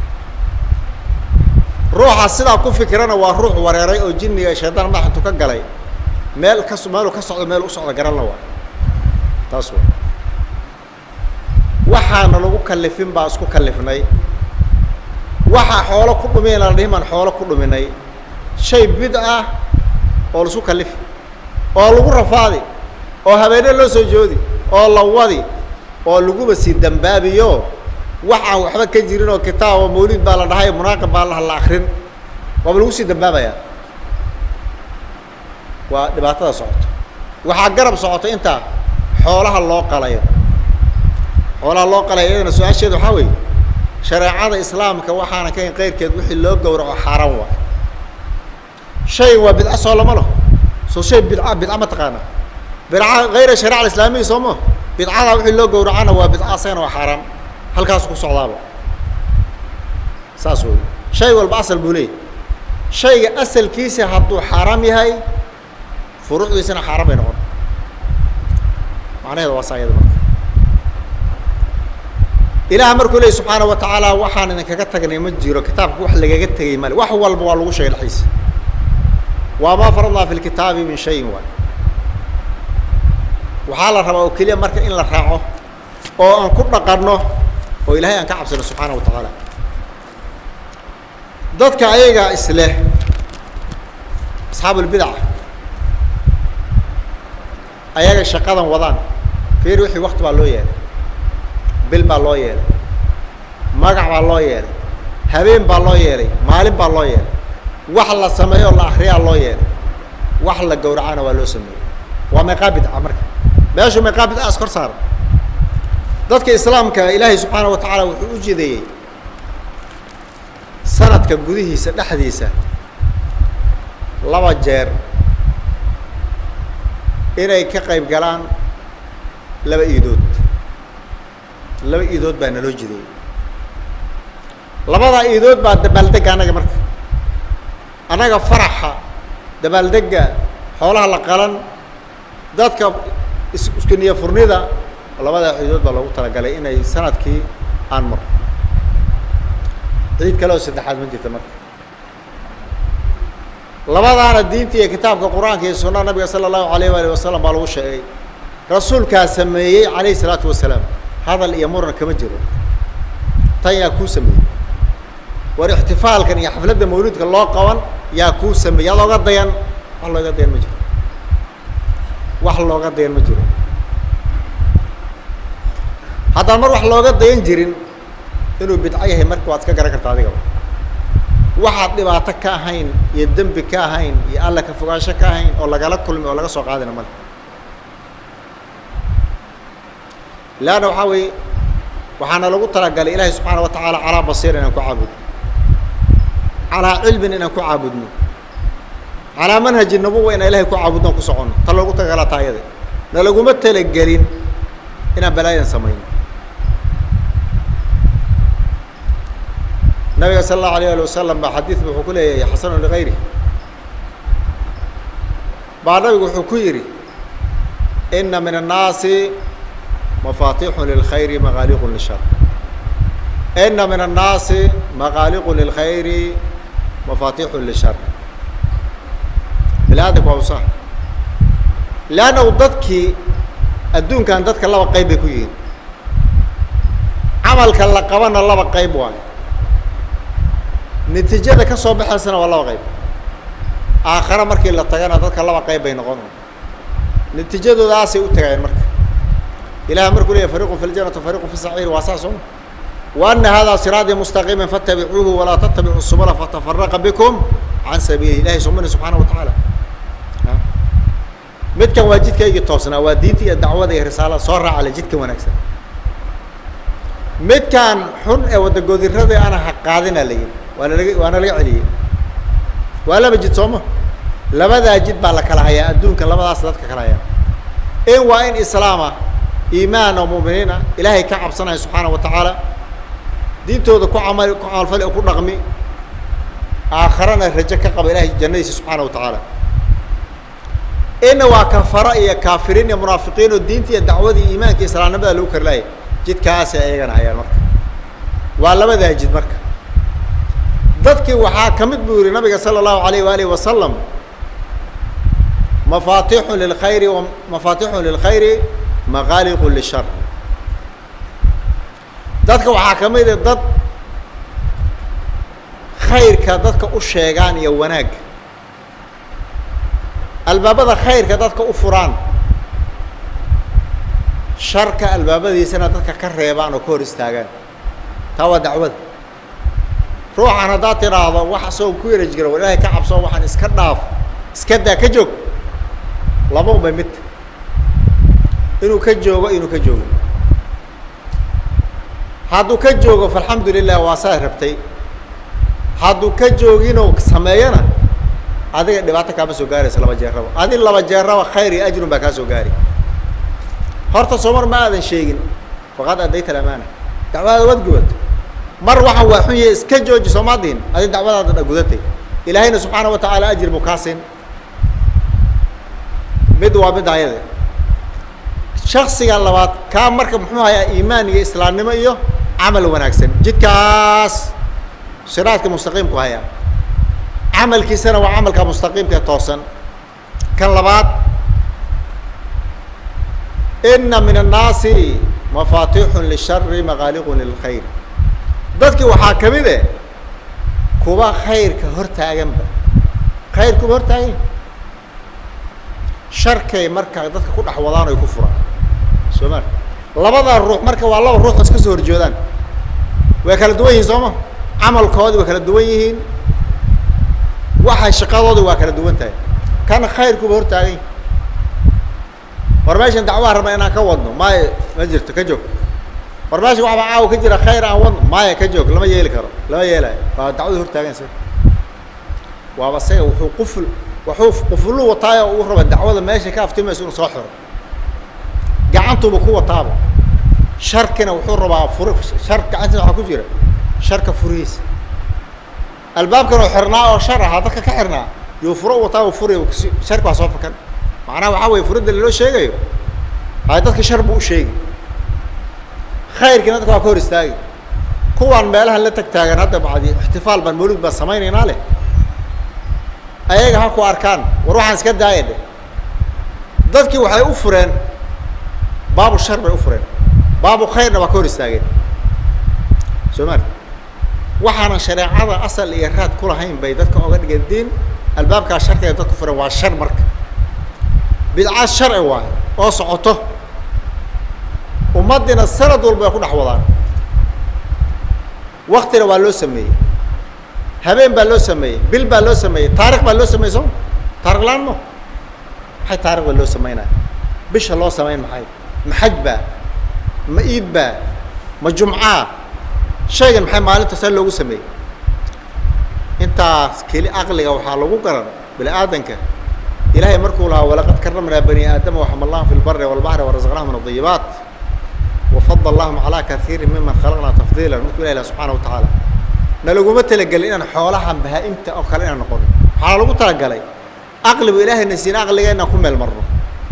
روح السلا كوف فكرنا وروح وريري أو جني يا شيطان ما حنتو كجلي. مال كسر ماله كسر ماله أسعد جرال الله. تاسو waxaana lagu kallifin baa isku kallifnay waxa xoolo ku dhumeeyay dhiman xoolo ku dhuminay shay bid'a oo isku kallif oo lagu rafaadi oo habeenay loo soo joodi oo la wadi oo lagu basi dambaabiyo waxa waxba ka jirin oo kitaab mawlid baa la dhahay munaaqib baa la akhrin waa lagu sii dambaabaya waa dhibaatada socoto waxa garab socoto inta xoolaha loo qalayo xoolaha loo qalayo iyadana su'aasheedu waxa weey shariicada islaamka waxaana ka in qeyrkeed wixii loo gowraco xaraam waa shay waa bid'a soo lama lo soo shay bid'a bid'a ma taqaana bid'a غير الشريعه الاسلاميه soomo bid'ada wixii loo gowracana waa bid'a sayna waa xaraam halkaas ku socdaaba saas weey shay walba asal bulay shayga asalkiisa hadduu xaraam yahay furuucdiisana xaraam ay noqon معناه وصايا ذا إله أمرك له سبحانه وتعالى وحنا إنك كتجني مجيرو كتابك وح اللي جت تجي مال وح هو البوالو شيء الحيس وما فرضنا في الكتاب من شيء وان وحال الربا وكلية مرك إن الرعاه أو أن كنا قرنه وإلهي أن كعب سبحانه وتعالى ضد كأيجا إسلاه أصحاب البدع ayaga shaqadan wadaan fiir wixii waqti baa loo yeelay bil baa loo yeelay magac baa loo yeelay habeen baa loo yeelay maalin baa loo yeelay wax la sameeyo la akhriyaa loo yeelay wax la gowracana waa loo sameeyay waa maqaabid amarka meesha maqaabid askar saar dadka islaamka ilaahay subhanahu wa ta'ala wuxuu u jeediyay sanadka gudihiisa dhaxdiisa laba jeer inay ka qayb galaan laba iidood laba iidood baa naloo jiday labada iidood baa dabaaldeg anaga marka anaga faraxa dabaaldega xoolaha la qalan dadka isku niya furnida labada ciidood baa loogu talagalay inay sanadkii aan mar ciid kale oo saddexaad ma jirto marka labadaana diinta iyo kitaabka quraanka iyo sunnada nabiga sallallahu alayhi wa sallam baa lagu sheegay rasuulka sameeyay alayhi salatu wasalaam hadal iyo muran kama jiro tan yaa ku sameeyay war ihtifaalkan iyo xafladda mawlidka loo qaban yaa ku sameeyay looga dayan wax looga dayan ma jiro wax looga dayan ma jiro haddaan mar wax looga dayan jirin inuu bidco yahay marka waad iska garan kartaa adiga waxaad dhibaato ka ahayn iyo dembi ka ahayn iyo alla ka fogaansho ka ahayn oo lagala kulmi oo laga soo qaadina male laana waxaa weeye waxaana lagu talagalay ilaahay subxaana wa tacaala calaa basiir inaan ku caabudno calaa cilmin inaan ku caabudno calaa manhaji nabuwa inaan ilahay ku caabudno ku soconno ta loogu talagalaa taayada na laguma talagelin inaan balaayan samayno النبي صلى الله عليه وسلم بحديث بحكولة حسن لغيره بعد ذلك حكيري إن من الناس مفاتيح للخير مغاليق للشر إن من الناس مغاليق للخير مفاتيح للشر بلادك وصح لأنه ضدك الدون كان ضدك الله قيب كوين عملك الله قوانا الله قيب واحد نتيجة كسب بحسنا والله غيب آخر مركي اللي تجانا ذاك الله قيب بين قانون نتيجة ذا سيء تغير مرك إلى مركو لي فريق في الجنة وفريق في السعير وأساسهم وأن هذا صراطي مستقيما فاتبعوه ولا تتبعوا السبل فتفرق بكم عن سبيل الله سبحانه وتعالى متك واجدك يجي توصنا ودينتي الدعوة ذي رسالة صار على جدك ونكسر مت كان حن أو تجودي الرضي أنا حقادنا لين وأنا لقي وأنا لقي عليه ولا بجد صومه لبدا جد بالك الحياة الدون كلا بدا صدقك الحياة إن وإن إسلامه إيمان ومؤمنين إلهي كعب صنع سبحانه وتعالى دين تود كو عمل كو عمل فلي كو رقمي آخرنا رجك قبل إلهي جنة سبحانه وتعالى إن وكفر يا كافرين يا منافقين والدين تي الدعوة دي إيمان كي إسلام نبدا لو كرلاي جد كاسة أيجنا هيا مرك ولا بدا جد مرك ضدك وحاكمت بوري النبي صلى الله عليه وآله وسلم مفاتيح للخير ومفاتيح للخير مغالق للشر ضدك وحاكمت ضد خير كضدك أشيغان يوناق الباب هذا خير كضدك أفران شرك الباب دي سنة ضدك كريبان وكور استاغان توا دعوة روح أنا ذاتي راضى وحصو كوير جرا ولا كعب صو وحن اسكداف اسكدا كجوك لابو بمت إنه كجوك إنه كجوك هادو كجوك فالحمد لله واساه ربتي هادو كجوك إنه سماينا هذا دبعتك أبى سجاري سلام جرّا هذه الله جرّا خيري أجر بك سجاري هرت صمر ما هذا الشيء فقد أديت الأمانة دعوة ودقوت مر واحد وحي اسكجوج سمادين هذه دعوة هذا قدرتي إلهنا سبحانه وتعالى أجر مكاسن بدوا بداية شخصي الله وات كان مركب محماية إيمان إسلام نميه عمل وناكسن جد كاس صراط مستقيم كهيا عمل كيسنا وعمل كمستقيم كتوصن كان لبعض إن من الناس مفاتيح للشر مغالق للخير ضدك وحاكمي ده كوبا خير كهرتا جنب خير كوبا هرتا شركة مركز ضدك كل أحوالنا يكفرا سمعت لبضع الروح مركز والله الروح اسكسور جودان وكل دوين زما عمل كود وكل دوين واحد شقاوة وكل دوين تاني كان خير كوبا هرتا ورماش دعوة ربنا كودنا ما ما جرت كجوك ورماش واحد عاو كجرا خير عوض ما كجوك لما يلك لما يلا فدعوة هرتاجين سي وابسي وقفل وحوف قفلوا وطايا وهرب الدعوة ماشي كاف تم يسون صاحر قعنتوا بقوة طابة شركنا وحر بقى فرق شركة عندنا حكوا جرا شركة فريس الباب كانوا حرناه وشر هذا كحرنا يفرق وطاو فرق شركة صوفة كان معناه وحاول يفرد اللي له شيء هاي تذكر شربوا شيء خير كنا تقول كور استاجي كوان مالها اللي تكتاجن هذا بعد احتفال بالمولد بالسماين يناله أيها هاكو أركان وروح عن سكت دايد ذاتك وحي أفرن باب الشرب أفرن باب خير نبى كور استاجي سمعت وحنا شريعة هذا أصل إيراد كلها هين بيدتك أوقات جدين الباب كشركة يدك كفر وعشر مرك بدعاء الشرع واحد أصعته ومدنا السنة دول بيكون حوالان وقت لو بالو سمي هبين بالو سمي بيل بالو سمي تاريخ بالو سمي زون تاريخ لانه هاي تاريخ بالو سمينا بيش الله سمين محاي محجبة مئيبة مجمعة شيء محي مالي تسأل له سمي انت كلي أغلق وحالو قرر بالآدنك إلهي مركو لها ولقد كرمنا بني آدم وحملناهم في البر والبحر ورزقناهم من الطيبات وفضل اللهم على كثير ممن خلقنا تفضيلا نقول إلى سبحانه وتعالى نلقوا متى لقى لنا حولها بها إمتى أو خلينا نقول حالو تلقى لي أغلب إلهي نسينا أغلق أن نكون المرة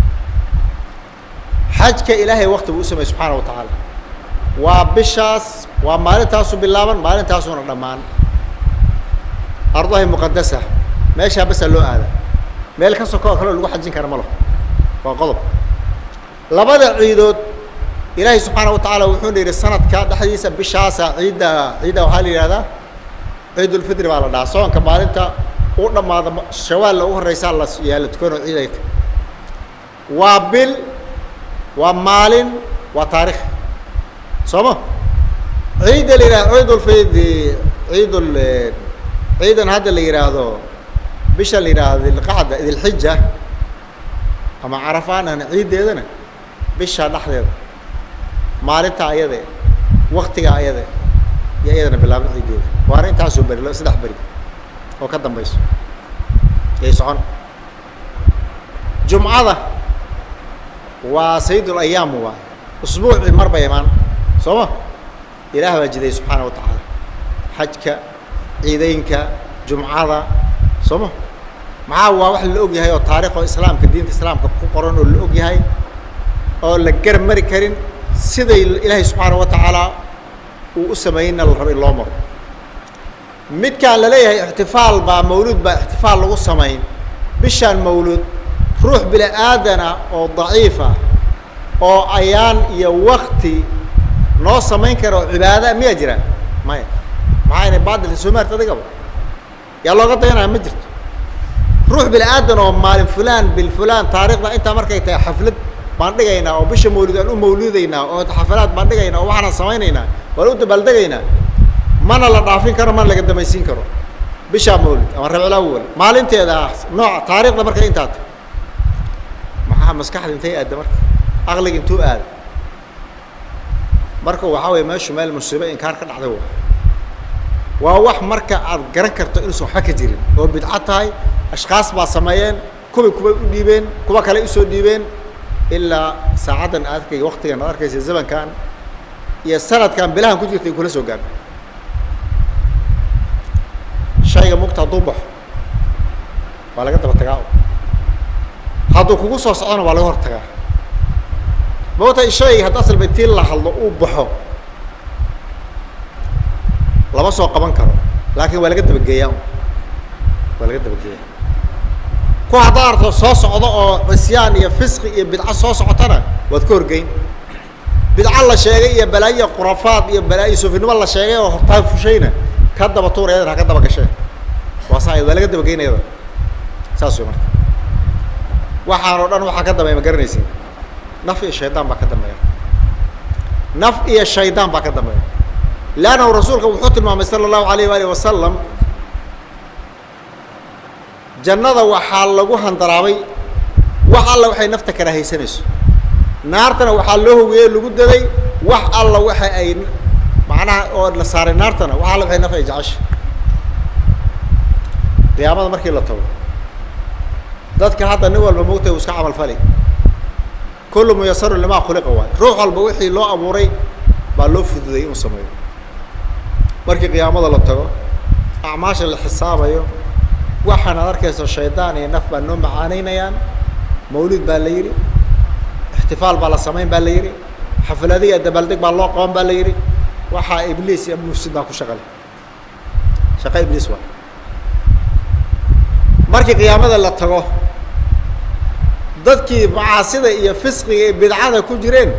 حجك إلهي وقت باسمه سبحانه وتعالى وبشاس ومالين تاسو باللابن مالين تاسو الرمان أرضه مقدسة ماشي بس اللو هذا مال كسر كوا كله اللي واحد زين كرمله وقلب لبدا عيدود إلهي سبحانه وتعالى وحون إلى السنة كاد حديث بشاسة عيد عيد وحالي هذا عيد الفطر على ده سواء كمان أنت قلنا ما شوال لو الرسالة يلا تكون عيدك وبال ومال وتاريخ سما عيد اللي عيد الفطر عيد ال عيد هذا اللي يراهو بيش اللي يراهو القعدة ذي الحجة أما عرفنا أن عيد هذا بيش نحن مالتها أيده وقتها أيده يا أيده بالله عيد وأنا أنت عسول بري لا سدح بري وكذا بيس يسعون جمعة وسيد الأيام هو أسبوع مرة يمان سوا إله وجده سبحانه وتعالى حجك عيدينك جمعة سوا معه واحد اللي أوجي هاي وتاريخ الإسلام كدين الإسلام كقرآن اللي أوجي هاي أو لقر مريكين سيد إلهي سبحانه وتعالى وأسمينا الله مر مد كان لليه احتفال بمولود باحتفال لو سمين بشان مولود روح بلا آدنا أو ضعيفة أو أيان يا وقتي نو سمين كرو عبادة ما يجرى ما معانا بعض السمر تدقوا يلا قطعنا مجرد روح بلا آدنا ومال فلان بالفلان تاريخنا أنت مركي حفلت باندقينا أو بش مولود أو مولودينا أو حفلات باندقينا أو وحنا سمينينا ولو تبلدقينا ما أنا لا ضعفين كرو ما لقد ما يسين كرو بش مولود أو الربع الأول مال أنت هذا نوع تاريخنا مركي أنت معها مسكحة أنت قد مركي أغلق أنتو قال مركو وحاول ماشي مال المسلمين كان كان عدوه وواح مركا أرجعن كرتو إنسو حكي جرين هو بدعتها أشخاص بعصمين كوب كوب ديبين كوب كلا يسود ديبين إلا ساعدا أذكر وقت كان أذكر الزمن كان يسرد كان بلاهم كتير يقول سو قال شيء مقطع ضبح ولا قد بتقاو هذا كوكوس أصلا ولا غير تقا موت الشيء هتصل بتيل لحظة وبحه لا بس وقبان كرو لكن ولا قد بتجيهم ولا قد بتجيهم كو حضارته صوص عضاء عصيان يا فسق يا بدعة صوص عطنا واذكر جين بدعة الله شيء يا بلايا خرافات يا بلايا سوفين والله شيء وحطها في شيءنا كذا بطور هذا كذا بقى شيء وصايد ولا قد بجين هذا ساسو مرة وحارون وحكذا ما يمكرنيسين نفي الشيطان بكذا ما نفي الشيطان بكذا ما لأنه رسولك وحط المحمد صلى الله عليه وآله وسلم جنة وحال لجوه هندراوي وحال لو حي نفتك رهي سنس نارتنا وحال له ويل لجود ذي وحال لو حي أي معناها أو لصار نارتنا وحال لو حي نفي جعش قيامة مركي الله طول ذاتك هذا نوال بموت وسكع عمل فلي كل ميسر لما خلق هو روح البوحي لو أبوري بالوف ذي وسميه مركي قيامة الله طول أعماش الحساب أيوه waxaan arkayso shaydaan iyo naf baa noo macaanaynayaan mawlid baa la yidhi ixtifaal baa la samayn baa la yidhi xafladiya dabaaldeg baa loo qaban baa la yidhi waxaa ibliis iyo mufsid baa ku shaqale shaqo ibliis waa markii qiyaamada la tago dadkii macaasida iyo fisqiga iyo bidcada ku jireen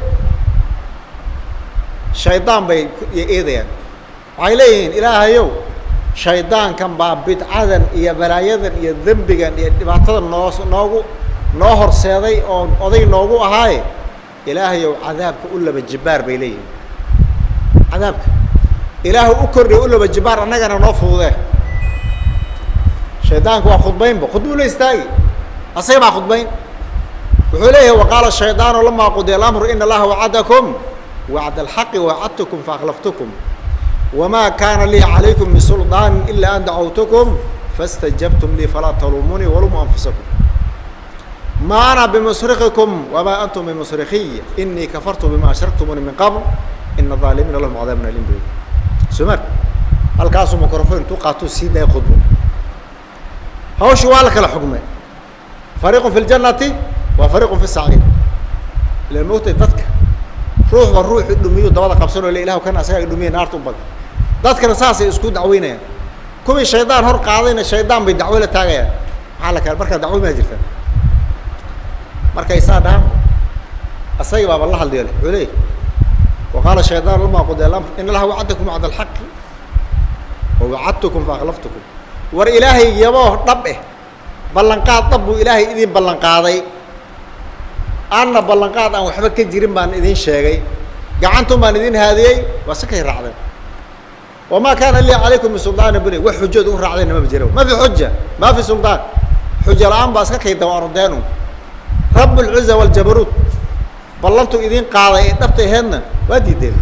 shaydaan bay eedayaan waxay leeyihiin ilaahayow shaydaankan baa bidcadan iyo balaayadan iyo dembigan iyo dhibaatadan noo noogu noo horseeday oo oday noogu ahaaye ilaahayow cadaabka u laba jibaar bay leeyihiin cadaabka ilaahu u kordhiya u laba jibaar annagana noo fududee shaydaanku waa khudbaynba khudbuu la istaagi asaga baa khudbayn wuxuu leeyahay waqaala shaydaanu lamaa qudiya alamru ina allaha wacadakum wacda alxaqi wacadtukum faakhlaftukum وما كان لي عليكم من سلطان إلا أن دعوتكم فاستجبتم لي فلا تلوموني ولوموا أنفسكم ما أنا بمصرخكم وما أنتم بمصرخي إني كفرت بما أشركتموني من قبل إن الظالمين لهم عذاب أليم بعيد سمعت الكاس ميكروفون توقعتوا سيدا يخطبوا هو شو لك الحكم فريق في الجنة وفريق في السعير للموت تذكر روح والروح الدمية دواء قبسنا لإله وكان أسيا الدمية نار تبغى ذات كان أساسي إسكود دعوينا كم الشيطان هر قاعدين الشيطان بيدعوي له تاجيا حالك البركة دعوي ما يجري مركز يساعدهم أسيا باب الله اللي عليه وقال الشيطان لما قضي الأمر إن الله وعدكم وعد الحق ووعدتكم فأخلفتكم ور إلهي يبوه طبه بلنقاض طب إلهي إذن بلنقاضي أنا بلنقاض أو حبك جريم بان إذن شيء جعنتم بان إذن هذه وسكه رعدين وما كان لي عليكم من سلطان بني وحجة دون رعدين ما بجروا ما في حجة ما في سلطان حجة الآن بس كي دوار دينه رب العزة والجبروت بلنتوا إذن قاضي نبتي هنا ودي دين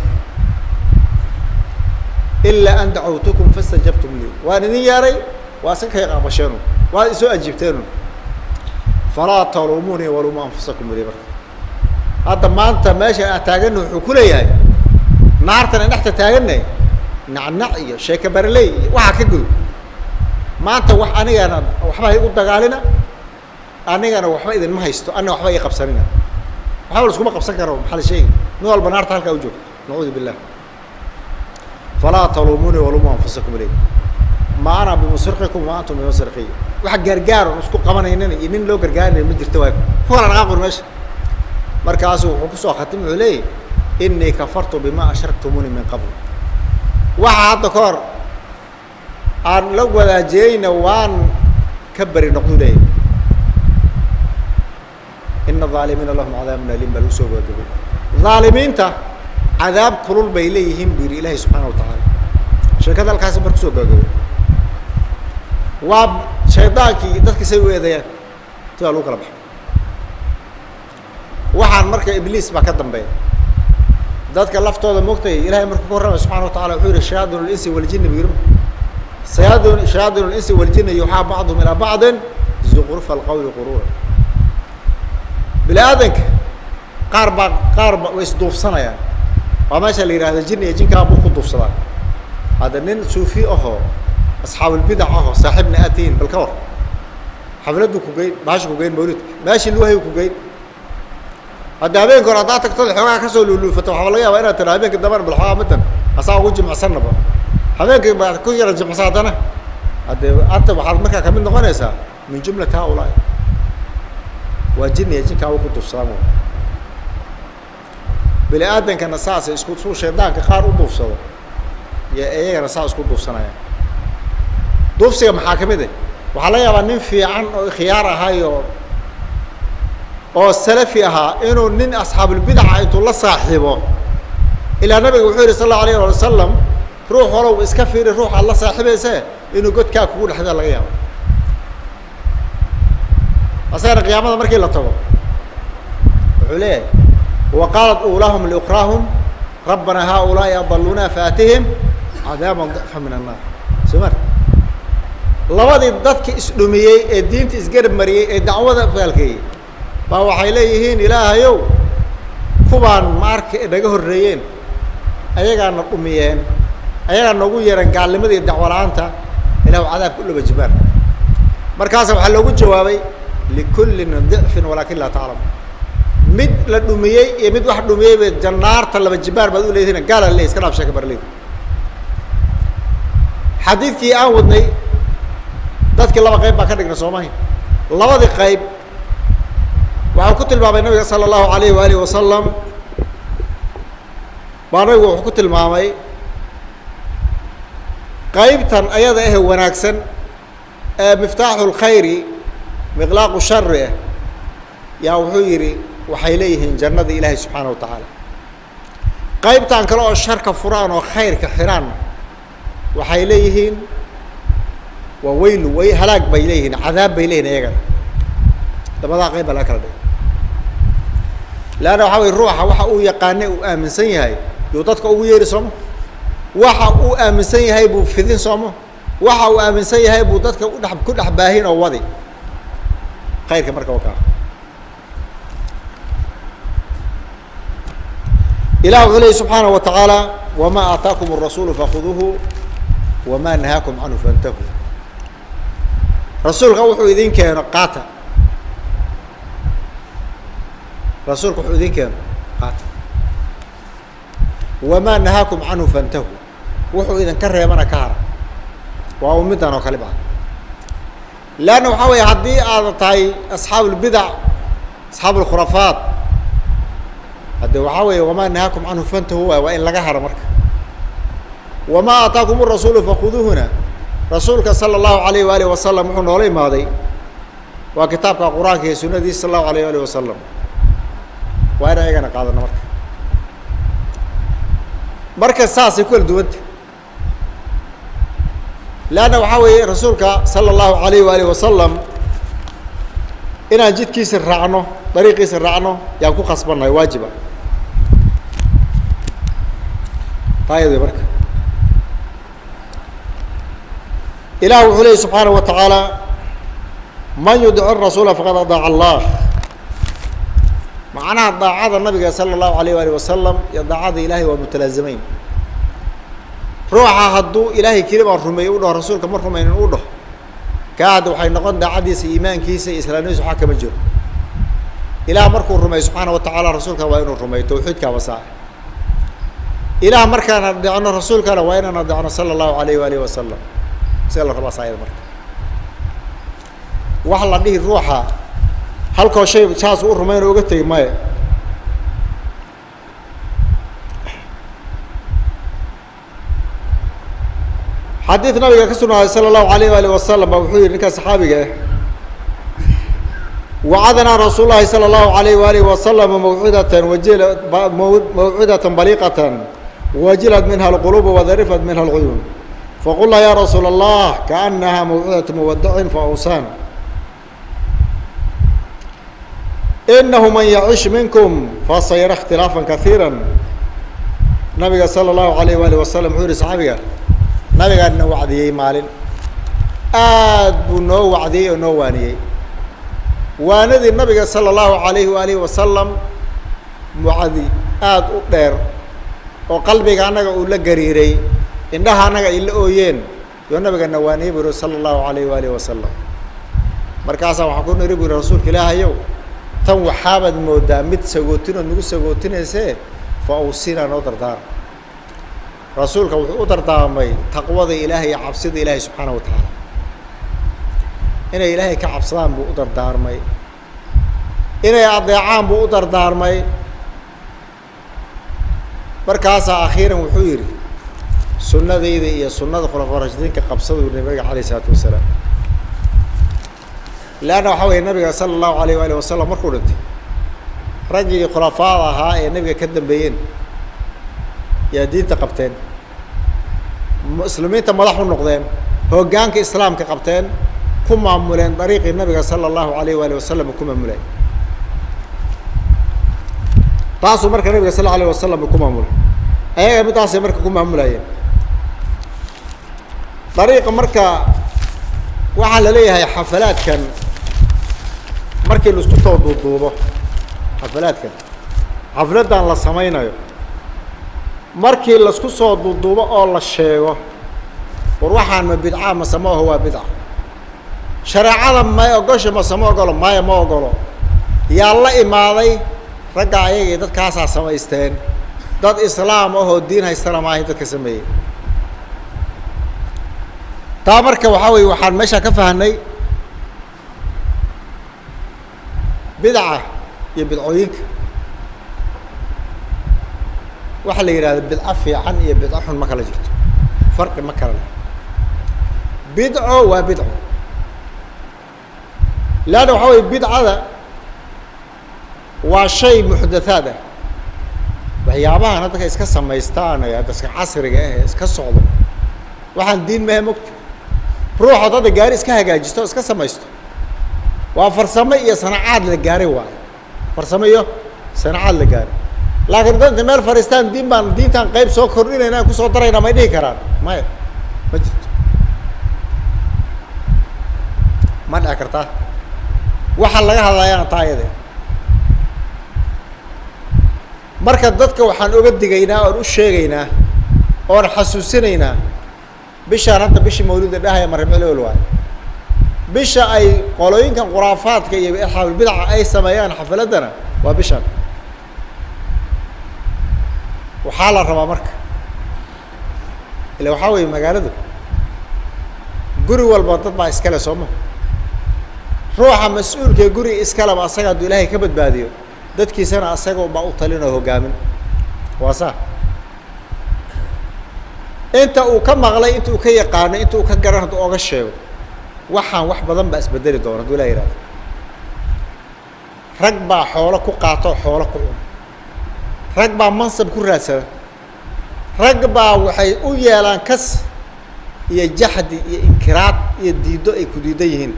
إلا أن دعوتكم فاستجبتم لي وأنا نياري وسكه قابشينه وسوء أجبتينه فلا تلوموني ولوموا أنفسكم وليبر هذا ما أنت ماشي أتاجنه حكولي نارتنا نحت تاجنه نعنعية شيء كبر لي وحكيجو ما أنت وح أنا أنا وحما يقول تقالنا أنا أنا وحما إذا ما هيستو أنا وحما يقبسنا حاول اسكو ما قبسنا محل شيء نو البنار تهلك وجوه نعوذ بالله فلا تلوموني ولوموا أنفسكم وليبر ما أنا بمصرخكم وأنتم بمصرخي واحد جرجار ونسكو قمنا هنا يمين لو جرجار مدير تواك هو أنا غاقر ماشي مركزه وحكسوا ختم عليه إني كفرت بما أشركتموني من قبل واحد ذكر أن لو ولا جينا وان كبر النقودين إن الظالمين لهم عذاب أليم بل وسوء وجبين ظالمين تا عذاب كل بيليهم بير الله سبحانه وتعالى شركة الكاسب بركسوا وجبين وشيطانكي dadka say weedayaan taa loo kala baxay waxaan marka ibliis ba ka dambeeyay dadka laftooda moogtay ilaahay markuu ku warramay subhanahu wa ta'ala wuxuu yiri shayaadul insi wal jinni biirum sayadun shayaadul insi wal jinni yuha ba'dhum ila ba'din zuqruf al qawl qurur bilaadank qarba qarba way isduufsanayaan waa meesha la yiraahdo jinni iyo jinka abu ku duufsadaan hada nin suufi ahoo أصحاب البدع أهو صاحبنا أتين بالكور حفلته كوجين ماشي كوجين مولد ماشي اللي هو كوجين هذا بين قراداتك طلع حواها كسر لولو فتح حواليها وأنا ترى بينك الدمر بالحوا متن أصاب وجه مع سنة بقى حبيبك بعد كل يرجع مساعدنا هذا أنت بحال مكة كمان نغنيسا من جملة هؤلاء وجني يجي كاو كنت السلام بلا آدم كان أساس يسكت سو شيطان كخار ودوف سوا يا إيه كان أساس يسكت دوف سنة دوفسي محاكمة ده وحلايا بنين في عن خيارة هايو أو سلفيها إنه نين أصحاب البدع يطلع صاحبه إلى النبي وحير صلى الله عليه وسلم روح ولو إسكفير روح الله صاحبه سه إنه قد كاكول حدا القيامة أصير القيامة مركي لا طبعا عليه وقالت أولاهم لأخراهم ربنا هؤلاء يضلون فاتهم عذابا ضعفا من النار سمعت labadii dadka isdhumiyay ee diinta isgarab mariyay ee dacwada falkay ba waxay leeyihiin ilaahayow kubaan marka naga horeeyeen ayaga na dhumiyeen ayaga nagu yeeran gaalnimadii dacwalaanta ilaahu cadaab ku laba jibaan مركز وحلو جوابي لكل ضعف ولكن لا تعلم مد لدمية مد واحد دمية بالجنار طلب الجبار بدو ليه هنا قال ليه اسكنا بشكل برلين حديث كي أودني ذات كلا بقيب بكرك نسومه الله ذي قيب وحكت الباب النبي صلى الله عليه وآله وسلم بارك وحكت المامي قيبتا أيضا إيه وناكسن مفتاح الخير مغلاق الشر يا وحيري وحيليه جنة إلهي سبحانه وتعالى قيبتا كلا الشر كفران وخير كحران وحيليه وويل وهلاك بيليه عذاب بيليه يجعل لما ذا قيب الأكل ده لأنه حاول الروح وحقو يقانع وآمن سيهاي يوتاتك أو يرسم وحقو آمن سيهاي بو في ذين صامه وحقو آمن سيهاي بو تاتك ونحب كل أحباهين أو وضي خير كمركب وكا إله عليه سبحانه وتعالى وما آتاكم الرسول فخذوه وما نهاكم عنه فانتهوا رسول قوحوا إذين كانوا قاتا رسول قوحوا إذين كانوا قاتا وما نهاكم عنه فانتهوا وحوا إذن كره يمانا كهر وأمدنا وكالبا لأنه حاوي هدي آذتاي أصحاب البدع أصحاب الخرافات هدي وحاوي وما نهاكم عنه فانتهوا وإن لقهر مرك وما آتاكم الرسول فخذوه هنا رسولك صلى الله عليه وآله وسلم وحنا ولي ماضي وكتابك قرآنك سنة صلى الله عليه وآله وسلم وأنا أيقنا قادرنا مرك مركز ساس يكون دوت لأنه حاوي رسولك صلى الله عليه وآله وسلم إن جيت كيس الرعنو طريق كيس الرعنو يكون خصبنا واجبا طيب يا بركة إله عليه سبحانه وتعالى من يدعو الرسول فقد أطاع الله معناها ضاع النبي صلى الله عليه وآله وسلم يضاع إلهي ومتلازمين روحها هدو إلهي كلمة رمي يقوله رسولك مر رمي نقوله كاد وحين نقول عديس إيمان كيس إسلامي سبحانه مجر إله مركو الرمي سبحانه وتعالى رسولك وين الرمي توحيدك وصائر إله مركا ندعنا رسولك وين ندعنا صلى الله عليه وآله وسلم سأل الله صاير مركا وحلا به روحها هل كل شيء شاس الرمي وقتي ما حديث النبي كسرنا صلى الله عليه وآله وسلم وحير نك صحابي وعدنا رسول الله صلى الله عليه وآله وسلم موعدة وجل موعدة بليغة وجلت منها القلوب وذرفت منها العيون فقلنا يا رسول الله كأنها موعدة مودع فأوصانا إنه من يعيش منكم فسيرى اختلافا كثيرا النبي صلى الله عليه وآله وسلم حير صحابي نبي قال نو وعدي مالين آد بنو وعدي ونو واني واندي النبي صلى الله عليه وآله وسلم وعدي آد أقدر وقلبي أنا أقول لك قريري إنها أنا إلا أوين والنبي قال نواني برو صلى الله عليه وآله وسلم مركزا وحكون ربي رسول كلاه يو تم حابد مودا مت سجوتين ونقول سجوتين سه فأوصينا نقدر دار رسولك وقدر دامي تقوى إلهي عبسد إلهي سبحانه وتعالى إن إلهي كعبسان بقدر دارمي إن أضيعان بقدر دارمي مركزا أخيرا وحيري سنة ذي ذي سنة خلفاء الراشدين كقبصوا النبي عليه الصلاة والسلام لأنه حوي النبي صلى الله عليه وآله وسلم مركورت رجل خلفاء ها النبي كدم بين يا دين تقبتين مسلمين تملحوا النقدين هو جانك إسلام كقبتين كم عملين طريق النبي صلى الله عليه وآله وسلم كم عملين تاسو مرك النبي صلى الله عليه وسلم كم عمل أيه بتاسو مرك كم عملين طريق مركا وعلى ليها حفلات كان مركي اللي استطاعوا ضدوبه حفلات كان حفلات عن السماينة مركي اللي استطاعوا ضدوبه الله الشيء وروح عن بدعة ما سموه هو بدعة shareecada ma ogosho ma sama ogolo maya ma ogolo yaa la imaaday ragga ayaga dadkaasaa samaysteen dad islaam ah oo diin haystana maahay dadka sameeyey taa marka waxaa weeye waxaan meesha ka fahnay bidca iyo bidcooyinka waxa la yiraahdo bidca fiican iyo bidca xun ma kala jirto farqi ma kala leh bidco waa bidco laana waxa weeye bidcada waa shay muxdathaad ah waxyaabahan dadka iska samaystaan ee dadka casriga ah iska socdo waxaan diin ma mogto ruuxa dadka gaari iska hagaajisto iska samaysto waa farsamo iyo sanacaad la gaaray waa farsamo iyo sanacaad la gaaray laakiin dadka meel faristaan diin baan diintan qayb soo kordhinayna ku soo darayna ma dhihi karaan maya ma jirto ma dhici kartaa waxa laga hadlayana taayade marka dadka waxaan uga digaynaa oo u sheegaynaa oo xasuusinaynaa bishaan hadda bishii mawlida dhahay marxamad waay bisha ay qolooyinkan quraafaadka iyo asxaabul bidca ay sameeyaan xafaladana waa bishaan waxaa la rabaa marka ila waxaa weeye magaaladu guri walba dad baa iskale sooma ruuxa mas-uulka ee guri iskaleba asaga hadduu ilaahay ka badbaadiyo dadkiisana asaga baa u talin oo hogaamin waa saa inta uu ka maqlay inta uu ka yaqaano inta uu ka garan hadduu oga sheego waxaan wax badan baa isbedeli doona hadduu ilaahay yidhahdo rag baa xoolo ku qaato xoolo ku cun rag baa mansab ku raadsada rag baa waxay u yeelaan kas iyo jaxdi iyo inkiraad iyo diido ay ku diidan yihiin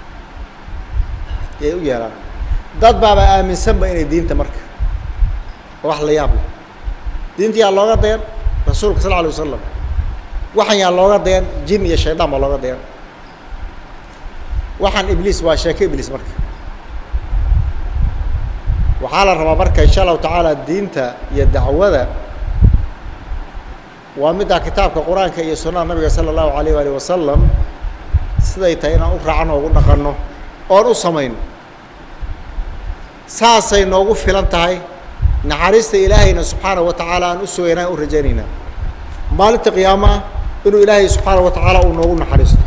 ay u yeelaan dad baaba aaminsanba inay diinta marka wax la yaab leh diinta yaa looga dayan rasuulka sal alla alay wasalam waxaan yaa looga dayan jin iyo shaydaan baa looga dayan waxaan ibliis waa sheeke ibliis marka waxaa la rabaa marka insha allahu tacaala diinta iyo dacwada waa midda kitaabka qur-aanka iyo sunnada nabiga sala allahu alayh waalihi wasalam siday tahay inaan u raacno ugu dhaqanno oon u samayno saasay noogu filan tahay naxariista ilaahayna subxaanahu wa tacaala aan u sugaynaa u rajaynaynaa maalinta qiyaamaha inuu ilaahay subxaanahu wa tacaala uu noogu naxariisto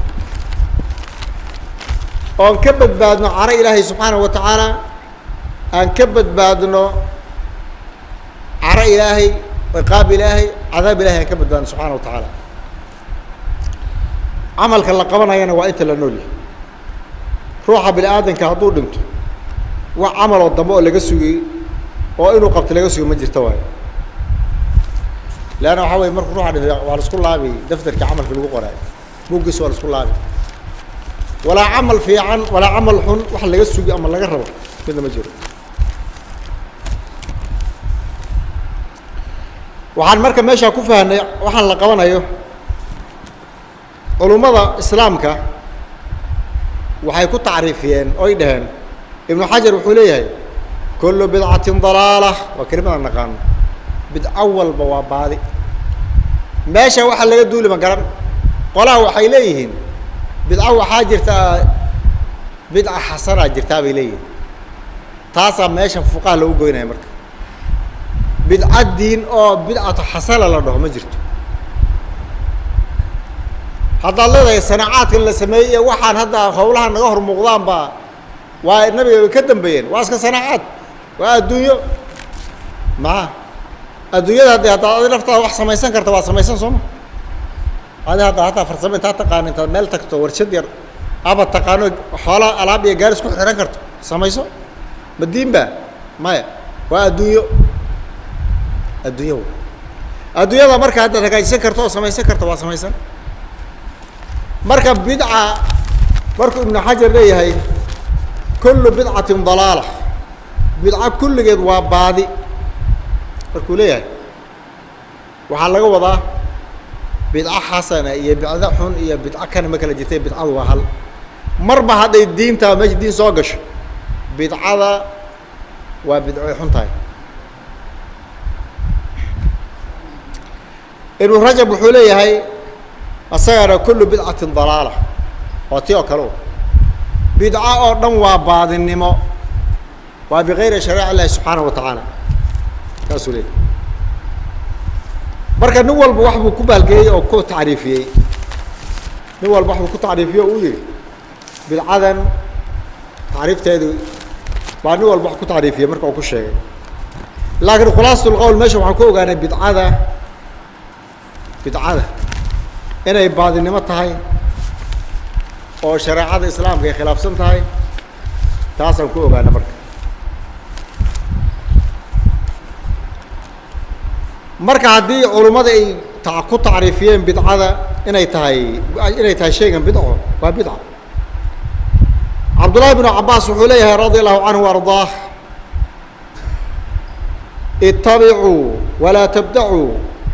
oon ka badbaadno caro ilaahay subxaanahu wa tacaala aan ka badbaadno caro ilaahay ciqaab ilaahay cadaab ilahay aan ka badbaadno subxaana wa tacaala camalka la qabanayana waa inta la nool yahay ruuxa bini aadanka hadduu dhinto wax camaloo dambe oo laga sugay oo inuu qabto laga sugo ma jirto waayo leanna waxaa weye markuu ruuxa dhintay waa la isku laabi daftarkii camalka lagu qoraayo muggiis waa la isku laabi walaa camal fiican walaa camal xun wax laga sugi ama laga rabo midna ma jiro waxaan marka meeshaa ku fahnay waxaan la qabanayo culummada islaamka waxay ku tacriifiyeen oy dhaheen ibnu xajar wuxuu leeyahay kullu bidcatin dalaalah waa kelimada naqaano bidco walba waa baadi meesha waxa laga duuli ma garan qolaha waxay leeyihiin bidco waxaa jirta bidca xasanaa jirtaa bay leeyihiin taasaa meesha fuqaha lagu goynaya marka bidca diin oo bidcatu xasana la dhaho ma jirto haddaad leedahay sanacaadkan la sameeyey iyo waxaan hadda hawlaha naga hor muuqdaan baa waa nabiga ka dambeeyeen waa iska sanacaad waa adduunyo maa adduunyada haddi haddaad adi laftaada wax samaysan karta waa samaysan sooma adi hadda hataa farsamo intaad taqaano intaad meel tagto warshad yar aba taqaano xoola alaab iyo gaari isku xihan karto samayso ma diin ba maya waa adduunyo adduunyo adduunyada marka haddaad hagaajisan karto oo samaysan karto waa samaysan marka bidca markuu ibnu xajar leeyahay kullu bidcatin dalaala bidca kulligeed waa baadi markuu leeyahay waxaa laga wadaa bidca xasana iyo bidco xun iyo bidco kana ma kala jirtay bidcadu waa hal marba hadday diinta meesha diin soo gasho bidcada waa bidcoy xun tahay ibnu rajab wuxuu leeyahay asagana kullu bidcatin dalaala waa tii oo kale بدعة أو دم وبعض النمو وبغير شريعة الله سبحانه وتعالى كاسولين marka nin walba wax buu ku baalgeeyay oo ku taariifiyay nin walba wax buu ku taariifiyay oo yiri bidcadan taariifteedu baa nin walba wax ku taariifiyay marka uu ku sheegay laakiin khulaasatul qawl meesha waxaan ku ogaanay bidcada bidcada inay baadinimo tahay oo shariicada islaamka ay khilaafsan tahay taasaan ku ogaanay marka marka hadii culimada ay ku taariifiyeen bidcada inay tahay inay tahay shaygan bidco waa bidco Abdullah ibn Abbas wuxuu leeyahay radiyallahu anhu warḍaah ittabi'u wa la tabda'u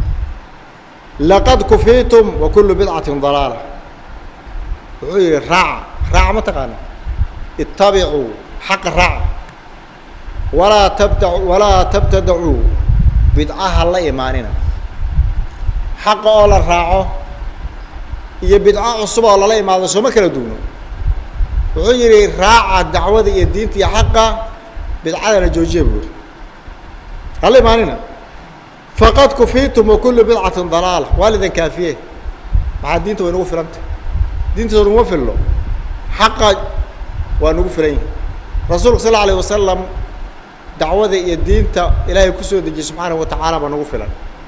laqad kufitum wa kullu bid'atin dalalah wuxuu yiri raac raac ma taqaan ittabi'u haqq raac wala tabda'u wala tabtada'u بدعة الله إيماننا حق الله الراعه هي بدعة عصبة الله إيمان سو ما كلا دونه وغير راعة الدعوة دي الدين في حقه بدعة نجوجيه بقول الله إيماننا فقد كفيتم وكل بدعة ضلالة والدا كافيه مع الدين تو نوفر أنت دين تو نوفر له حقه ونوفر له رسول صلى الله عليه وسلم دعوة الدين تا إلهي كسود الجي سبحانه وتعالى بنغفلا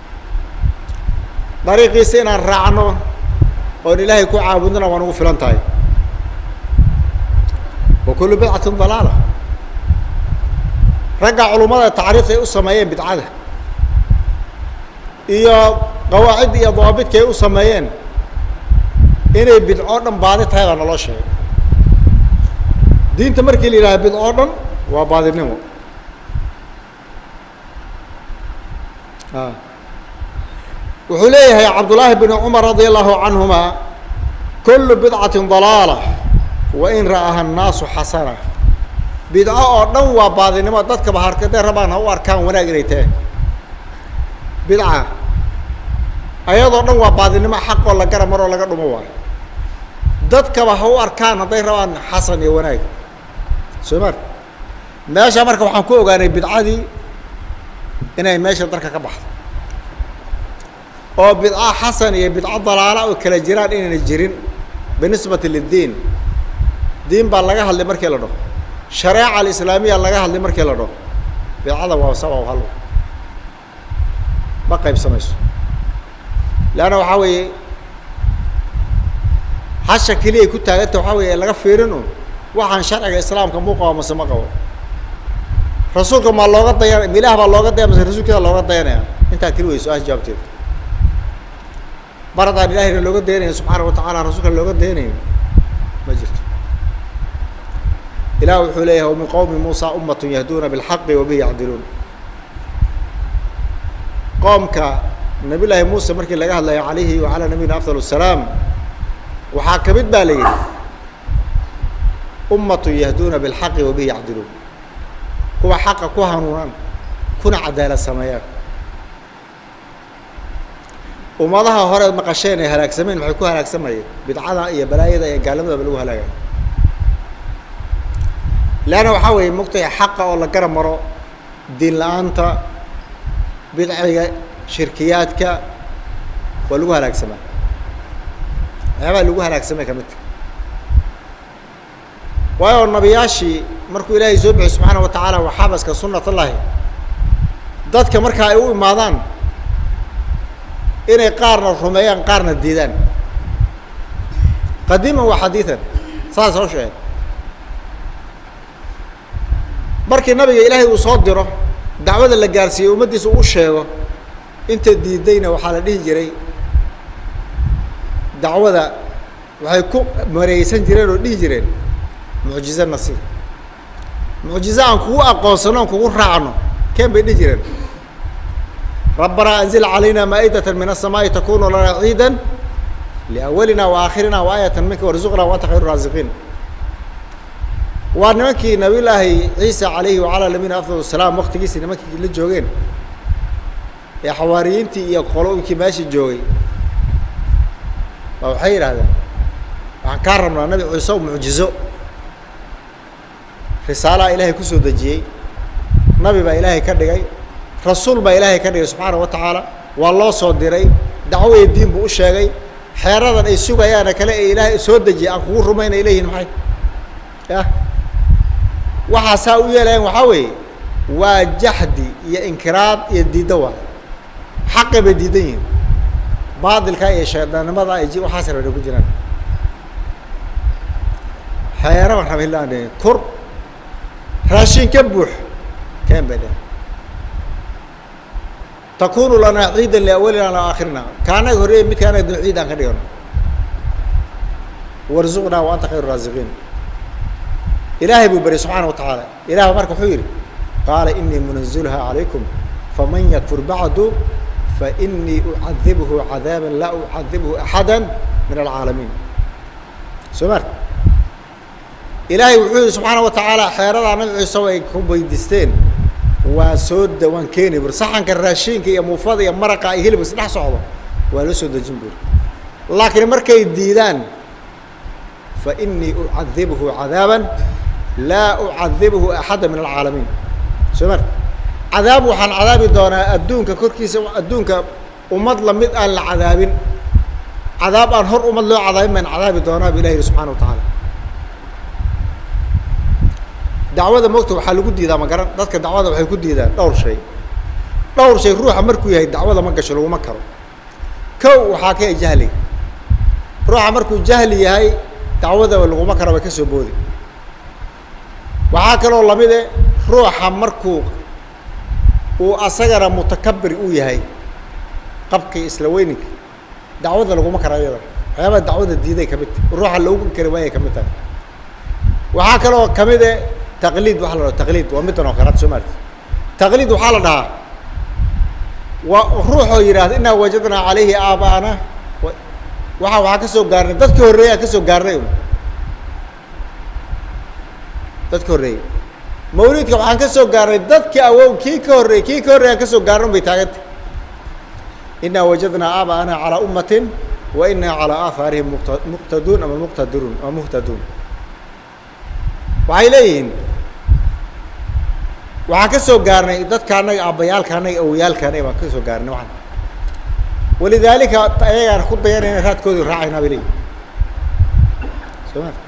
طريقي سينا الرعنو وإن إلهي كو عابدنا ونغفلا تاي وكل بدعة ضلالة رجع علماء التعريف يقصميين بدعة إيا قواعد إيا ضوابط كي يقصميين إني بدعونا بعضت هذا الله شيء دين تمركي لإلهي بدعونا وبعض النمو آه. وحليه يا عبد الله بن عمر رضي الله عنهما كل بدعة ضلالة وإن رآها الناس حسنة بدعة أو بعض الناس ضدك بحر كده ربنا هو أركان ولا جريته بدعة أيضا نوع بعض الناس حق ولا كرم ولا كرم موال ضدك بحر أركان هذا ربنا حسن يوناي سمر ماشي أمرك وحنكوه قال بدعة دي إنها ماشي دركة كبحث أو بدعة حسن هي بدعة ضلالة وكلا جيران إن الجيرين بالنسبة للدين دين بالله اللي مركي له شريعة الإسلامية الله اللي مركي له بدعة وسوا وهلو ما قيب سميس لأنه حاوي حاشا كليه كنت هاجت وحاوي لقى فيرنو وحن شرع الإسلام كموقع ومسمقه رسولك ما الله قد ضيع ملاه ما الله قد ضيع مثل رسول كذا الله قد ضيعنا أنت كل سؤال جابته برد عن الله اللي قد ضيعنا سبحانه وتعالى رسولك اللي قد ضيعنا ما جرت إله حليه ومن قوم موسى أمة يهدون بالحق وبه يعدلون قوم ك نبي الله موسى مركي الله الله عليه وعلى نبينا أفضل السلام وحاكمت بالي أمة يهدون بالحق وبه يعدلون كوا حق كوا هنوران كنا عدالة سمايات وما ظهر هرد مقشين هلاك سمين محكوها هلاك سمايات بدعاء يا بلايا يا قالم ذا بلوها هلاك لأنه حاول مقطع حق ولا كرم مرة دين لأنت بدعية شركياتك ولوها هلاك سما هذا لوها هلاك سما كمت ويا النبياشي مركو إلهي زوبه سبحانه وتعالى وحابس كسنة الله ضدك مركا أيوه ماذان إني قارن الرميان قارن الديدان قديما وحديثا صار صار شيء مركي النبي إلهي وصدره دعوة اللي جالسي ومدي سوء الشيء أنت الديدين وحالته جري دعوة وهيكون مريسان جرين ودي جرين معجزة نصير معجزة عن كوا قاصنا كوا رعنا كم بدي جرين ربنا أنزل علينا مائدة من السماء تكون لنا عيدا لأولنا وآخرنا وآية منك وارزقنا وأنت خير الرازقين ونمكي نبي الله عيسى عليه وعلى نبينا أفضل السلام وقت جيسي نمكي للجوجين يا حواريين تي يا قلوب كي ماشي الجوجي أو حير هذا عن كرمنا نبي عيسى معجزة رسالة إلهي كسو دجيي نبي با إلهي كدغاي رسول با إلهي كدغاي سبحانه وتعالى والله soo diray dacwo diin buu u sheegay xeeradan ay sugayaan kale ee Ilaahay soo dajiyay aan kugu rumaynay leeyihiin maxay ya waxa saa u yeelayeen waxa weeye waa jahdi iyo inkiraad iyo diidawa xaq bay diidayin baadilka iyo shaydaanimada ay waxa sarreeyo ku jiraan xeera waxa bilaanay kur raashin ka buux كان بدأ تكون لنا عيدا لأولنا وآخرنا كان يقول متى كان يدعو عيدا كديون وارزقنا وأنت خير الرازقين إلهي ببري سبحانه وتعالى إلهي مرك حيري قال إني منزلها عليكم فمن يكفر بعد فإني أعذبه عذابا لا أعذبه أحدا من العالمين سمعت إلهي وحده سبحانه وتعالى حيرنا نبي سوى كوبيدستين وسود وان كيني برصحن كراشين كي مفاضي مرقة يهلب بس نح صعبة ولا سود الجنبور لكن مركي الديدان فإني أعذبه عذابا لا أعذبه أحدا من العالمين سمعت عذابه عن عذاب دونا أدونك كركيس أدونك ومضل مد العذاب عذاب أنهر ومضل عذاب من عذاب دونا بإله سبحانه وتعالى دعوة مكتوب حلو جدي إذا ما قرأت ذاتك دعوة وحي جدي إذا دور شيء دور شيء روح أمركو هي دعوة ما قشلوا ما كروا كو وحكي جهلي روح أمركو جهلي هاي دعوة ولا ما كروا بكسر بودي وحكي الله بده روح أمركو وأصغر متكبر ويا هاي قبك إسلوينك دعوة ولا ما كروا يلا هذا دعوة الجديدة كمت روح اللي هو كرواية كمتها وحكي الله كمده تقليد وحلا تقليد ومتنا وكرات سمعت تقليد وحلا وروحه يراد إنه وجدنا عليه آباءنا وح وحكسو قارن تذكر الريا كسو قارن تذكر الريا مولد كم حكسو قارن تذكر أو كي كوري كي كوري كسو قارن بيتاعت إنه وجدنا آباءنا على أمة وإنا على آثارهم مقتدون أم مقتدرون أم مهتدون وعليهم وعكسوا قارني ضد كانوا أبيال كانوا أويال كانوا وعكسوا قارني وعن ولذلك أيه خد بيان هات كود راعينا بلي سمعت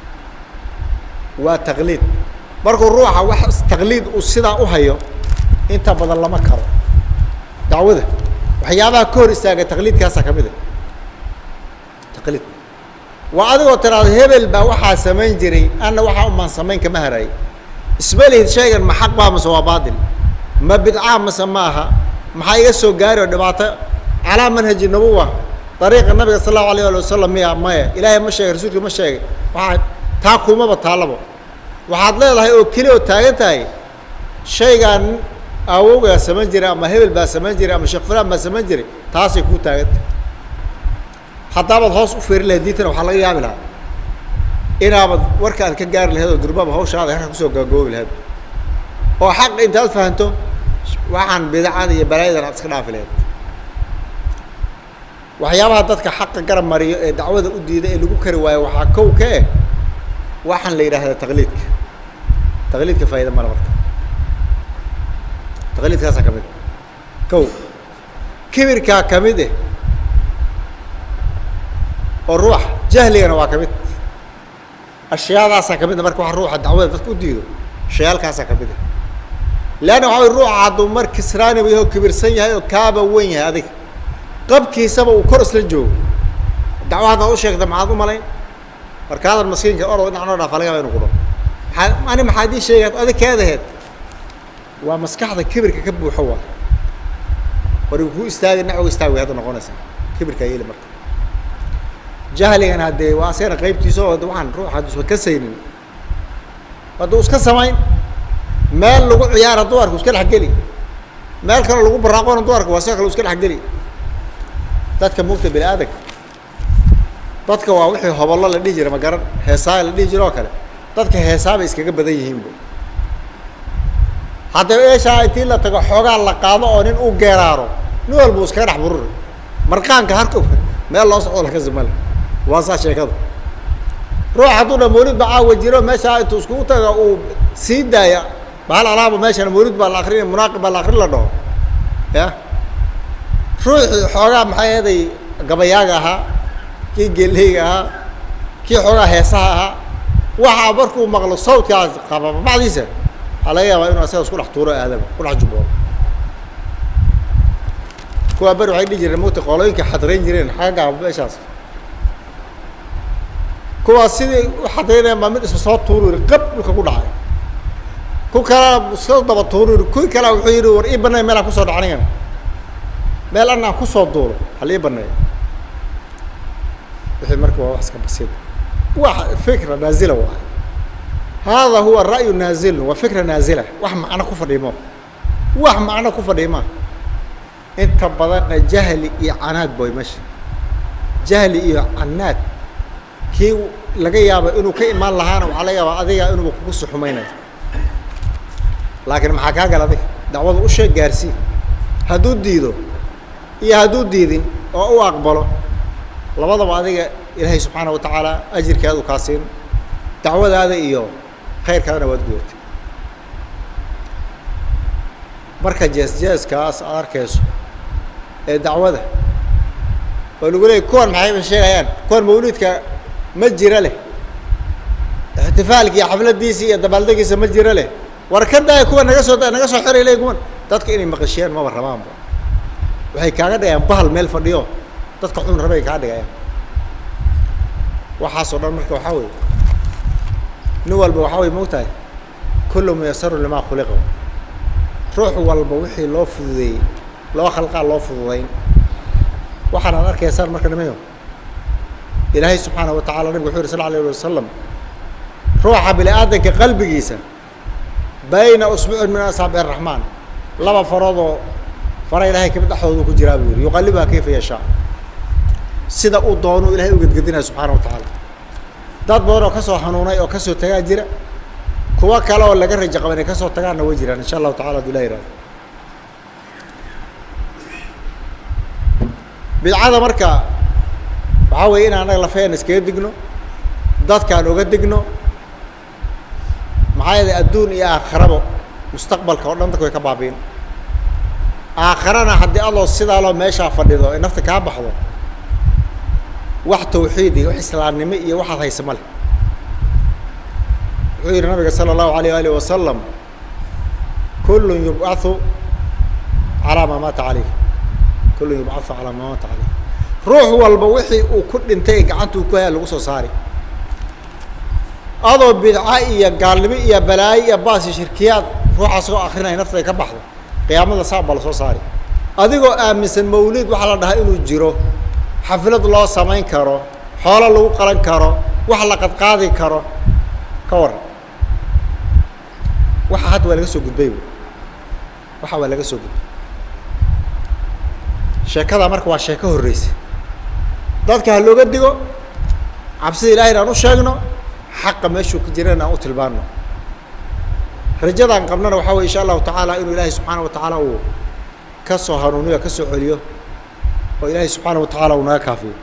وتقليد بركو الروح واحد تقليد والصدا وهيو أنت بدل ما كرر دعوده وحيابها كور استاجة تقليد كاسة كمده تقليد وعادوا ترى هبل بوحى سمين جري أنا وحى أم سمين كمهري اسمه شيء ما حق بها مسوا باطل ما بدعة مسماها ما حيسوا جاري ودبعته على منهج النبوة طريق النبي صلى الله عليه وسلم يا مايا إلهي مشى رسولك مشى واحد تاكو ما بطالبه واحد لا الله يوكله وتاجتاي شيء عن أوجا سمين جري أما هبل بس سمين جري أما شقفران ما سمين جري تاسي كو تاجت حتى بعض هاس وفير له ديتنا وحلا يعملها إنا بعض وركان كجار لهذا الدرباب هوش هذا إحنا كسو جاجوب لهذا هو حق أنت فهمته وعن بدعة يبرايد على سكنا في لهذا وحيابها ضدك حق جرب مري دعوة أودي ده اللي بكر وحكوا كه وحن لي هذا تغليدك تغليدك فايدة مرة مرة تغليدك هذا كمده كو كبر كا كمده الروح جهلي أنا واكبت الشيء هذا سكبت مرك واحد روح الدعوة تذكر ديده الشيء هالك سكبته لأنه هاي الروح عضو مرك كسراني وياه كبر سنة هاي كابة وين هذيك قب كيسبة وكرس للجو الدعوة هذا وش يقدم عضو ملاين مرك هذا المسكين كأرو نحن نعرف عليه وين نقوله أنا ما حدش شيء هذا كذا هاد ومسكح هذا كبر ككب وحوار ورجوع استاذ نحو يستوي هذا نقول نسا كبر كيل مرك جهلي أنا هدي وأصير غيبتي سو دوحان روح هذا سو كسينين هذا كسمين مال لو عيار دوارك وش كل حقلي مال كانوا لو براقون دوارك وأصير وش كل حقلي تاتك موقت بالآدك تاتك واوحي هو الله اللي يجري ما قرن حساب اللي يجري وكله تاتك حساب إسكاك بدي يهيمبو هذا إيش هاي لا تقول حاجة الله قام أونين أو جرارو نقول بوس كره حبر مركان كهركب ما الله صعود لك الزمال واسع شيء كذا روح هذول مولد بعاود جيرو ما شاء تسكوته أو سيدا يا بحال على ماشي أنا مولود بالآخرين مناقب بالآخرين لا ده يا روح حاجة محي هذه قبياجها كي جليها كي حاجة هسها waxa barku maqlo sawdkaas qaba bacdiisa ala yaaba inuu asaas ku dhaxtuuro aadaba ku dhaxjubo kuwa bar waxay dhijireen moota qolooyinka xadreyn jireen xaga meeshaas kuwa sidii xadreynay ma mid soo tuuro qab dhulka ku dhacay ku kala soo daba tuuro ku kala wuxuu yiri war ibanay meel ku soo dhacnayna meel aan ku soo duuro hal ibanay wixii markii waa wax iska basiid واحد فكرة نازلة واحد هذا هو الرأي النازل وفكرة نازلة واحد معنا كفر إيمان واحد معنا كفر إيمان أنت بدأنا جهل إعانات بوي مش جهل إعانات كي لقي يابا إنه كي إيمان لهانا وعليا وعليا إنه بكوس حمينا لكن محاكاة قال هذه دعوة وش جارسي هدود ديدو يا هدود ديدين أو أقبله لبضب هذه إلهي سبحانه وتعالى أجر كذا كاسين دعوة هذا إياه خير كذا ودقوت مركز جاز جاز كاس أركز دعوة ده ونقول لك كون معي من شيء يعني كون مولود كمجرى له احتفالك يا حفلة ديسي الدبالدك يسمجرى له وركض ده يكون نقصه نقصه حر إليه يكون تذكر إني مقشين ما برا ما وهي كذا يعني بحال ميل فديو تذكر حون ربي كذا يعني وحاصل المركب وحاول نوال بوحاول موتاي كل ميسر لما خلقه روح والبوحي لو فضي لو خلق الله فضيين وحنا نرك يسار مركب ميو إلهي سبحانه وتعالى نبي حور صلى الله عليه وسلم روح بالآدم كقلب جيسا بين أسبوع من أصابع الرحمن لما فرضوا فرا إلهي كيف تحوذ كجرابير يقلبها كيف يشاء sida uu doono Ilaahay uga gadgadinaa subhanahu wa ta'ala dad badan oo ka soo xanuunay oo ka soo tagaa jira kuwa kale oo laga rajo qabanay ka soo tagaana way jiraan insha Allah ta'ala Ilaahay raad bidcada marka waxa weey in aan la feen iska digno dadkaan uga digno maxay adduun iyo aakhiraba mustaqbalka oo dhan dadku way ka baabeen aakhirana hadii Allah sida loo meesha fadhido in nafta ka baxdo wax tawxiidi wax islaamnimo iyo waxa haysamale wuxuu nabiga sallallahu alayhi wa sallam kullu yub'athu ala ma mata alayhi kullu yub'athu ala ma mata alayhi ruux walba wixii uu ku dhintay gacantu ku hayay lagu soo saari adoo bidca iyo gaalnimo iyo balaayo iyo baas shirkiyaad ruuxa soo akhrinay nafta ka baxdo qiyaamada saabal soo saari adigoo aaminsan mawlid waxa la dhahay inuu jiro حفلة الله سمين كارو حول الله قلن كارو وحلا قد قاضي كارو كور وحد ولا جسوا جد بيو وح ولا جسوا جد شكله مركب وشكله الرئيس ذات كهلو قد ديو عبسي الله رانو شاغنو حق مشوا كجيرنا أو تلبانو رجال عن قبلنا وحاول إن شاء الله تعالى إنه الله سبحانه وتعالى هو كسر هارونية كسر عليو وإلهي سبحانه وتعالى ونا كافي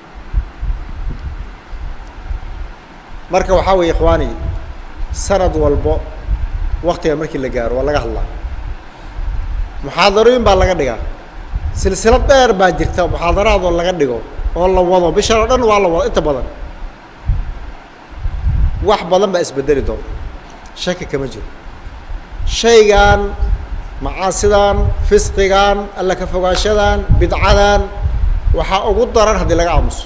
مركب وحاوي إخواني سند والبو وقت المركب اللي جار ولا جهلا محاضرين بالله قديا سلسلة دير باجرتها محاضرات ولا قديا والله والله بشرنا والله والله أنت بدن واحد بدن بس بدري دور شك كمجر شيء كان معاصدان فسقان الله كفوقاشدان بدعان waxaa ugu daran hadii laga aamuso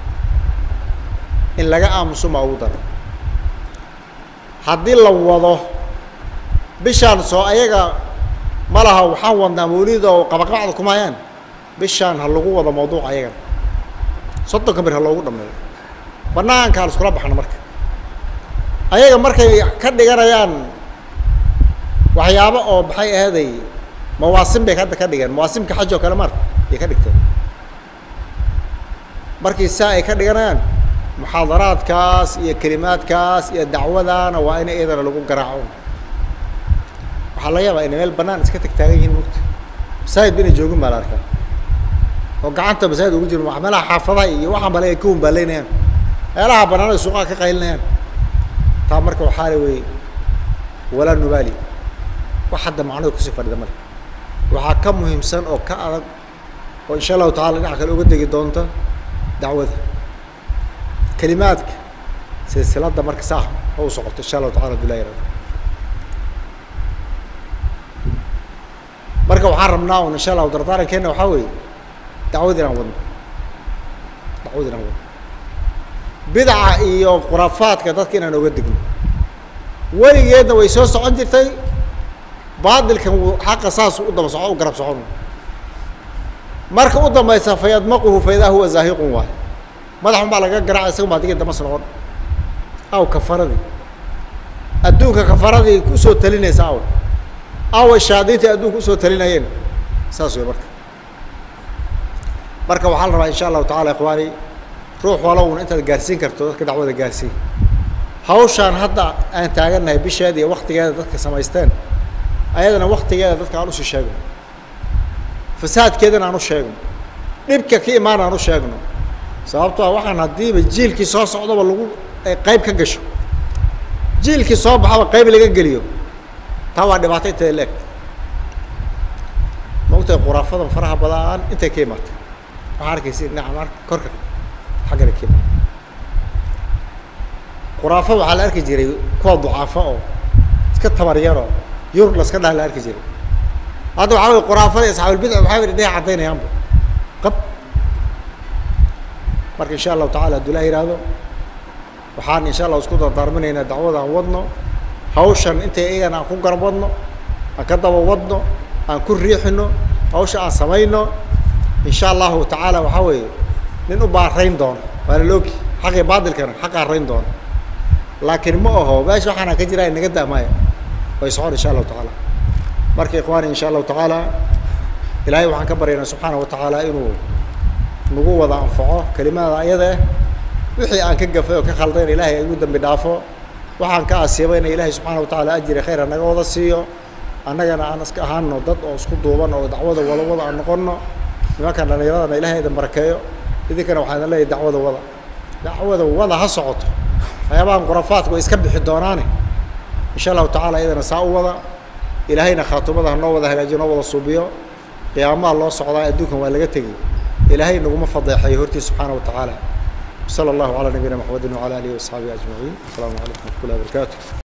in laga aamuso ma ugu daran hadii la wado bishaan soo ayaga malaha waxaan wadnaa mawliid oo qabaqabada kumayaan bishaan hal lagu wado mawduuc ayaga soddon kamir hal loogu dhameeyo banaanka hal iskula baxna marka ayaga markay ka dhiganayaan waxyaabo oo baxay ahaday mawaasim bay ka dhigan mawaasimka xaj oo kale marka ay ka dhigteen markii saa ay ka dhiganayaan muxaadaraadkaas iyo kalimaadkaas iyo dacwadana waa in eedana lagu garaaco waxa la yaabaa in meel banaan iska tagtaagan yihiin mugta saayid bin joogin baa la arkaa oo gacanta masaajid ugu jiro waxmalaha xaafadaha iyo waxa balay ku baleynayaan meelaha banaan suuqa ka qaylinayaan taa marka waxa la weey ولا نبالي واحد معنا كسي فرد مال وحكم مهم سن أو كأرق وإن شاء الله تعالى نحكي الأوجد جدونته دعوة كلماتك سلسلة دمرك صح أو سقط إن شاء الله تعالى دلائر مركب وحرمناه وإن شاء الله ودرتارك كنا وحوي دعوة نعود دعوة نعود بدعة إيو خرافات كذا كنا نوجد جن ولي جدا ويسوس عندي تي بعض الكم حق أساس قدام صعود وقرب صعود مركب قدام ما يسافر يدمقه فإذا هو زاهق واحد ما دحهم على جرع يسوي ما تيجي دمصر أو كفردي أدوك كفردي كسو تلين يساوي أو الشهادتي أدوك كسو تلين ين ساسو يا بركة بركة وحال رأي إن شاء الله تعالى يا إخواني روح ولو أنت الجالسين كرتوا كده عود الجالسين هاوشان هذا أنت عجلنا بشهادة وقت جاء ذاتك سمايستان أيضا وقت جاء ذاتك عنوش الشاقن فساد كده عنوش الشاقن نبكي كي ما عنوش الشاقن sababtoo waxaan hadii jiilkii soo socdo lagu qayb ka gasho jiilkii soo baxaba qayb laga galiyo taa waa dhibaato inta leeg moogtay quraafadan faraha badan inta ka imaatay waxa arkaysi nacam korka xaga ka imaatay quraafada waxa la arki jiray kuwa ducaafo oo iska tabaryaro yur la iska dhaal la arki jiray hada waxa quraafada asxaabul bid'a waxa ay cadeynayaan qab marka insha Allah ta'ala dulay raado waxaan insha Allah isku dardaarmanayna dacwada wadno hawshan inta iyagana ku garbadno aan ka daba wadno aan ku riixino hawsha aan sameeyno insha Allah ta'ala waxa weey nin u baareyn doon wala loogi xaqi baadilkana xaq areyn doon laakiin ma aho baash waxaan ka jiraa inaga daamay way soo insha Allah ta'ala marka ikhwaani insha Allah ta'ala ilaahay waxaan ka baryaynaa subhanahu wa ta'ala inuu nagu wada anfaco kalimaada ayada wixii aan ka gafay oo ka khaldayn ilaahay ay ugu dambi dhaafo waxaan ka asiibayna ilaahay subhanahu wa ta'ala ajri khayr naga wada siiyo annagana aan iska ahaano dad oo isku duuban oo dacwada wada wada aan noqono nimanka dhalinyarada ilaahay idin barakeeyo idinkana waxaan leeyahay dacwada wada dacwada wada ha socoto ayabaan qurafaadku iska bixi doonaan insha Allah ta'ala idana saa wada ilaahayna khaatumada noo wada hagaajino wada suubiyo qiyaamaha loo socdaa adduunka waa laga tagay إلهي نقوم فضيحة هورتي سبحانه وتعالى صلى الله على نبينا محمد وعلى آله وصحبه أجمعين السلام عليكم ورحمة الله وبركاته